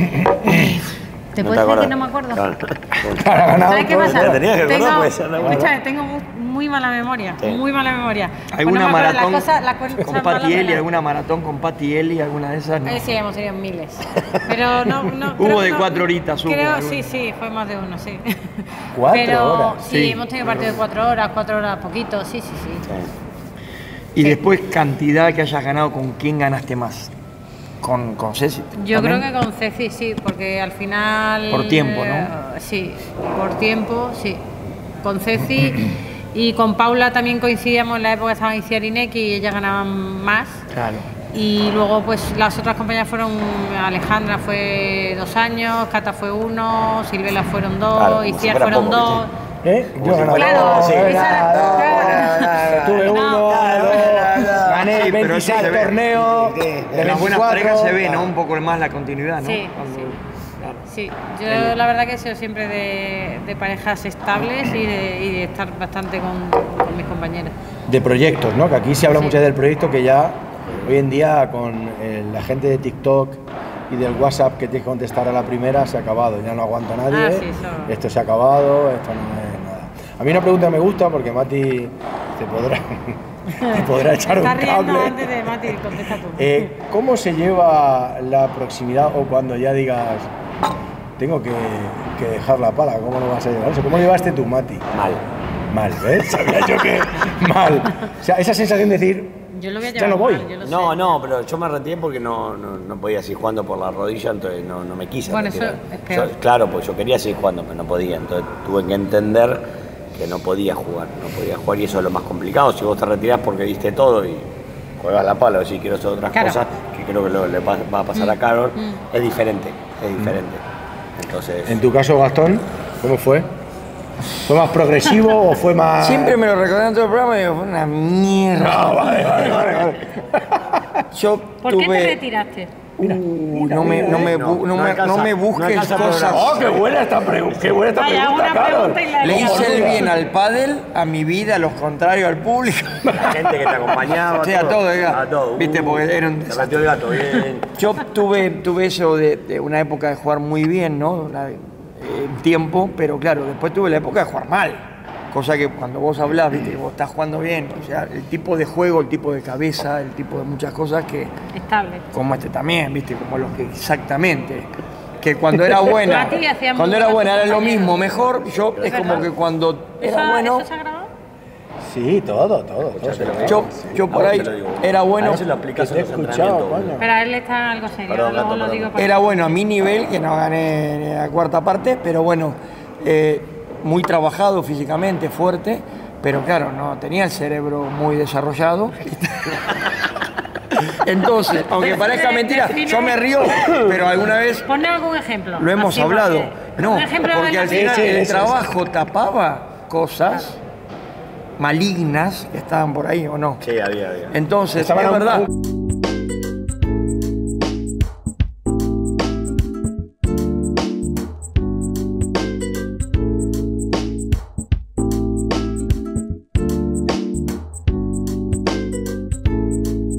Speaker 4: ¿Te
Speaker 3: ¿No
Speaker 4: puedes
Speaker 3: te
Speaker 4: decir que
Speaker 3: acuerdas?
Speaker 4: no me acuerdo?
Speaker 3: Claro.
Speaker 1: Ha ganado
Speaker 4: ¿Sabes qué
Speaker 1: todo.
Speaker 4: pasa?
Speaker 3: Te tenías que acordar,
Speaker 4: tengo,
Speaker 3: pues, anda, bueno.
Speaker 4: escúchame, tengo mu- muy mala memoria,
Speaker 3: Sí.
Speaker 4: muy mala memoria. Pues
Speaker 2: ¿Alguna
Speaker 4: no me acuerdo,
Speaker 2: maratón
Speaker 4: la cosa- la cosa
Speaker 2: con
Speaker 4: mala
Speaker 2: Patti
Speaker 4: me
Speaker 2: Eli,
Speaker 4: la-
Speaker 2: alguna maratón con Patti Eli, alguna de esas? No.
Speaker 4: Eh, sí, hemos tenido miles. Pero no, no
Speaker 2: Hubo
Speaker 4: creo
Speaker 2: de
Speaker 4: que no-
Speaker 2: cuatro horitas, hubo
Speaker 4: Creo,
Speaker 2: alguna.
Speaker 4: sí, sí, fue más de uno, sí.
Speaker 1: ¿Cuatro
Speaker 4: Pero
Speaker 1: horas?
Speaker 4: sí,
Speaker 2: Sí.
Speaker 4: hemos tenido partido de cuatro horas, cuatro horas poquito, sí, sí, sí.
Speaker 2: Y
Speaker 4: Sí.
Speaker 2: después cantidad que hayas ganado, ¿con quién ganaste más? Con, con Ceci.
Speaker 4: Yo
Speaker 2: ¿también?
Speaker 4: creo que con Ceci sí, porque al final...
Speaker 2: Por tiempo, ¿no?
Speaker 4: eh, sí, por tiempo, sí. Con Ceci y con Paula también coincidíamos en la época que estaban Itziar y Neki y ellas ganaban más.
Speaker 2: Claro.
Speaker 4: Y luego pues las otras compañeras fueron, Alejandra fue dos años, Cata fue uno, Silvela fueron dos,
Speaker 3: Claro, como si
Speaker 4: Itziar
Speaker 3: fuera
Speaker 4: fueron
Speaker 3: poco,
Speaker 4: dos.
Speaker 1: ¿Eh?
Speaker 3: Como
Speaker 1: Yo he
Speaker 3: si
Speaker 1: ganado
Speaker 3: fuera-
Speaker 4: Claro,
Speaker 1: dos,
Speaker 3: sí.
Speaker 1: he
Speaker 4: esa-
Speaker 1: ganado
Speaker 4: claro.
Speaker 1: dos, tuve
Speaker 4: No,
Speaker 1: uno,
Speaker 4: no,
Speaker 1: dos, gané
Speaker 2: Sí, pero eso
Speaker 1: veintiséis
Speaker 2: se ve.
Speaker 1: torneos de
Speaker 2: En las buenas
Speaker 1: veinticuatro.
Speaker 2: parejas se ve, ¿no? Un poco más la continuidad, ¿no?
Speaker 4: Sí,
Speaker 2: Cuando-
Speaker 4: sí.
Speaker 2: claro.
Speaker 4: Sí, yo claro. La verdad que he sido siempre de, de parejas estables y de, y de estar bastante con, con mis compañeros.
Speaker 1: De proyectos, ¿no? Que aquí se habla
Speaker 4: sí.
Speaker 1: mucho del proyecto, que ya hoy en día con eh, la gente de TikTok y del WhatsApp que tienes que contestar a la primera se ha acabado, ya no aguanta nadie,
Speaker 4: ah, sí, eso.
Speaker 1: Esto se ha acabado, esto no es nada. A mí una pregunta me gusta porque Mati te podrá, te podrá echar un cable.
Speaker 4: Antes de Mati, contesta tú.
Speaker 1: Eh, ¿Cómo se lleva la proximidad o cuando ya digas tengo que, que dejar la pala? ¿Cómo lo vas a llevar eso? ¿Cómo llevaste tú, Mati?
Speaker 3: Mal.
Speaker 1: Mal, ¿ves? Sabía yo que mal. O sea, esa sensación de decir,
Speaker 4: yo lo voy a
Speaker 1: ya no voy.
Speaker 4: Mal, yo lo
Speaker 3: no,
Speaker 4: sé.
Speaker 3: no, pero yo me retiré porque no, no, no podía seguir jugando por la rodilla, entonces no, no me quise
Speaker 4: bueno,
Speaker 3: retirar.
Speaker 4: Eso es peor.
Speaker 3: Yo, claro, pues yo quería seguir jugando, pero no podía, entonces tuve que entender que no podía jugar, no podía jugar y eso es lo más complicado. Si vos te retirás porque diste todo y juegas la pala o si quiero hacer otras claro. cosas, que creo que lo, le va, va a pasar mm. a Carol, mm. es diferente, es diferente. Mm. Entonces,
Speaker 1: en tu caso, Gastón, ¿cómo fue? ¿Fue más progresivo o fue más...?
Speaker 2: Siempre me lo recordé en todo el programa y digo, fue una mierda.
Speaker 1: No, vale, vale, vale. vale.
Speaker 2: Yo
Speaker 4: ¿Por
Speaker 2: tuve...
Speaker 4: qué te retiraste?
Speaker 2: Uh, no, me, no, me, no, no, me, no me busques no cosas.
Speaker 1: Oh, qué buena esta, pregu qué buena esta
Speaker 4: Vaya,
Speaker 1: pregunta, Carol.
Speaker 2: Le hice el bien al pádel, a mi vida, a los contrarios, al público.
Speaker 3: La gente que te acompañaba.
Speaker 2: Sí, a todo, todo,
Speaker 3: a todo.
Speaker 2: Viste, porque era un
Speaker 3: desastre. El gato, bien.
Speaker 2: Yo tuve, tuve eso de, de una época de jugar muy bien, ¿no? Una, eh, tiempo, pero claro, después tuve la época de jugar mal. Cosa que cuando vos hablás, viste, que vos estás jugando bien, o sea, el tipo de juego, el tipo de cabeza, el tipo de muchas cosas que...
Speaker 4: Estable.
Speaker 2: Como este también, viste, como los que exactamente... Que cuando era buena, cuando era buena era lo mismo, mejor, yo es como que cuando era bueno...
Speaker 4: ¿Eso se ha grabado?
Speaker 1: Sí, todo, todo. todo
Speaker 2: yo, yo por ahí era bueno...
Speaker 3: A lo aplicas
Speaker 1: te he escuchado, coño.
Speaker 4: Pero a él está algo serio,
Speaker 3: perdón,
Speaker 4: luego
Speaker 3: gato,
Speaker 4: lo digo
Speaker 2: para... Era bueno a mi nivel, que no gané la cuarta parte, pero bueno... Eh, muy trabajado físicamente, fuerte, pero claro, no tenía el cerebro muy desarrollado. Entonces, aunque parezca mentira, yo me río, pero alguna vez...
Speaker 4: Ponme algún ejemplo.
Speaker 2: Lo hemos
Speaker 4: así
Speaker 2: hablado.
Speaker 4: Porque,
Speaker 2: no, porque al final
Speaker 1: sí, sí,
Speaker 2: el
Speaker 1: sí,
Speaker 2: trabajo sí. tapaba cosas malignas que estaban por ahí, ¿o no?
Speaker 3: Sí, había, había.
Speaker 2: Entonces, es verdad...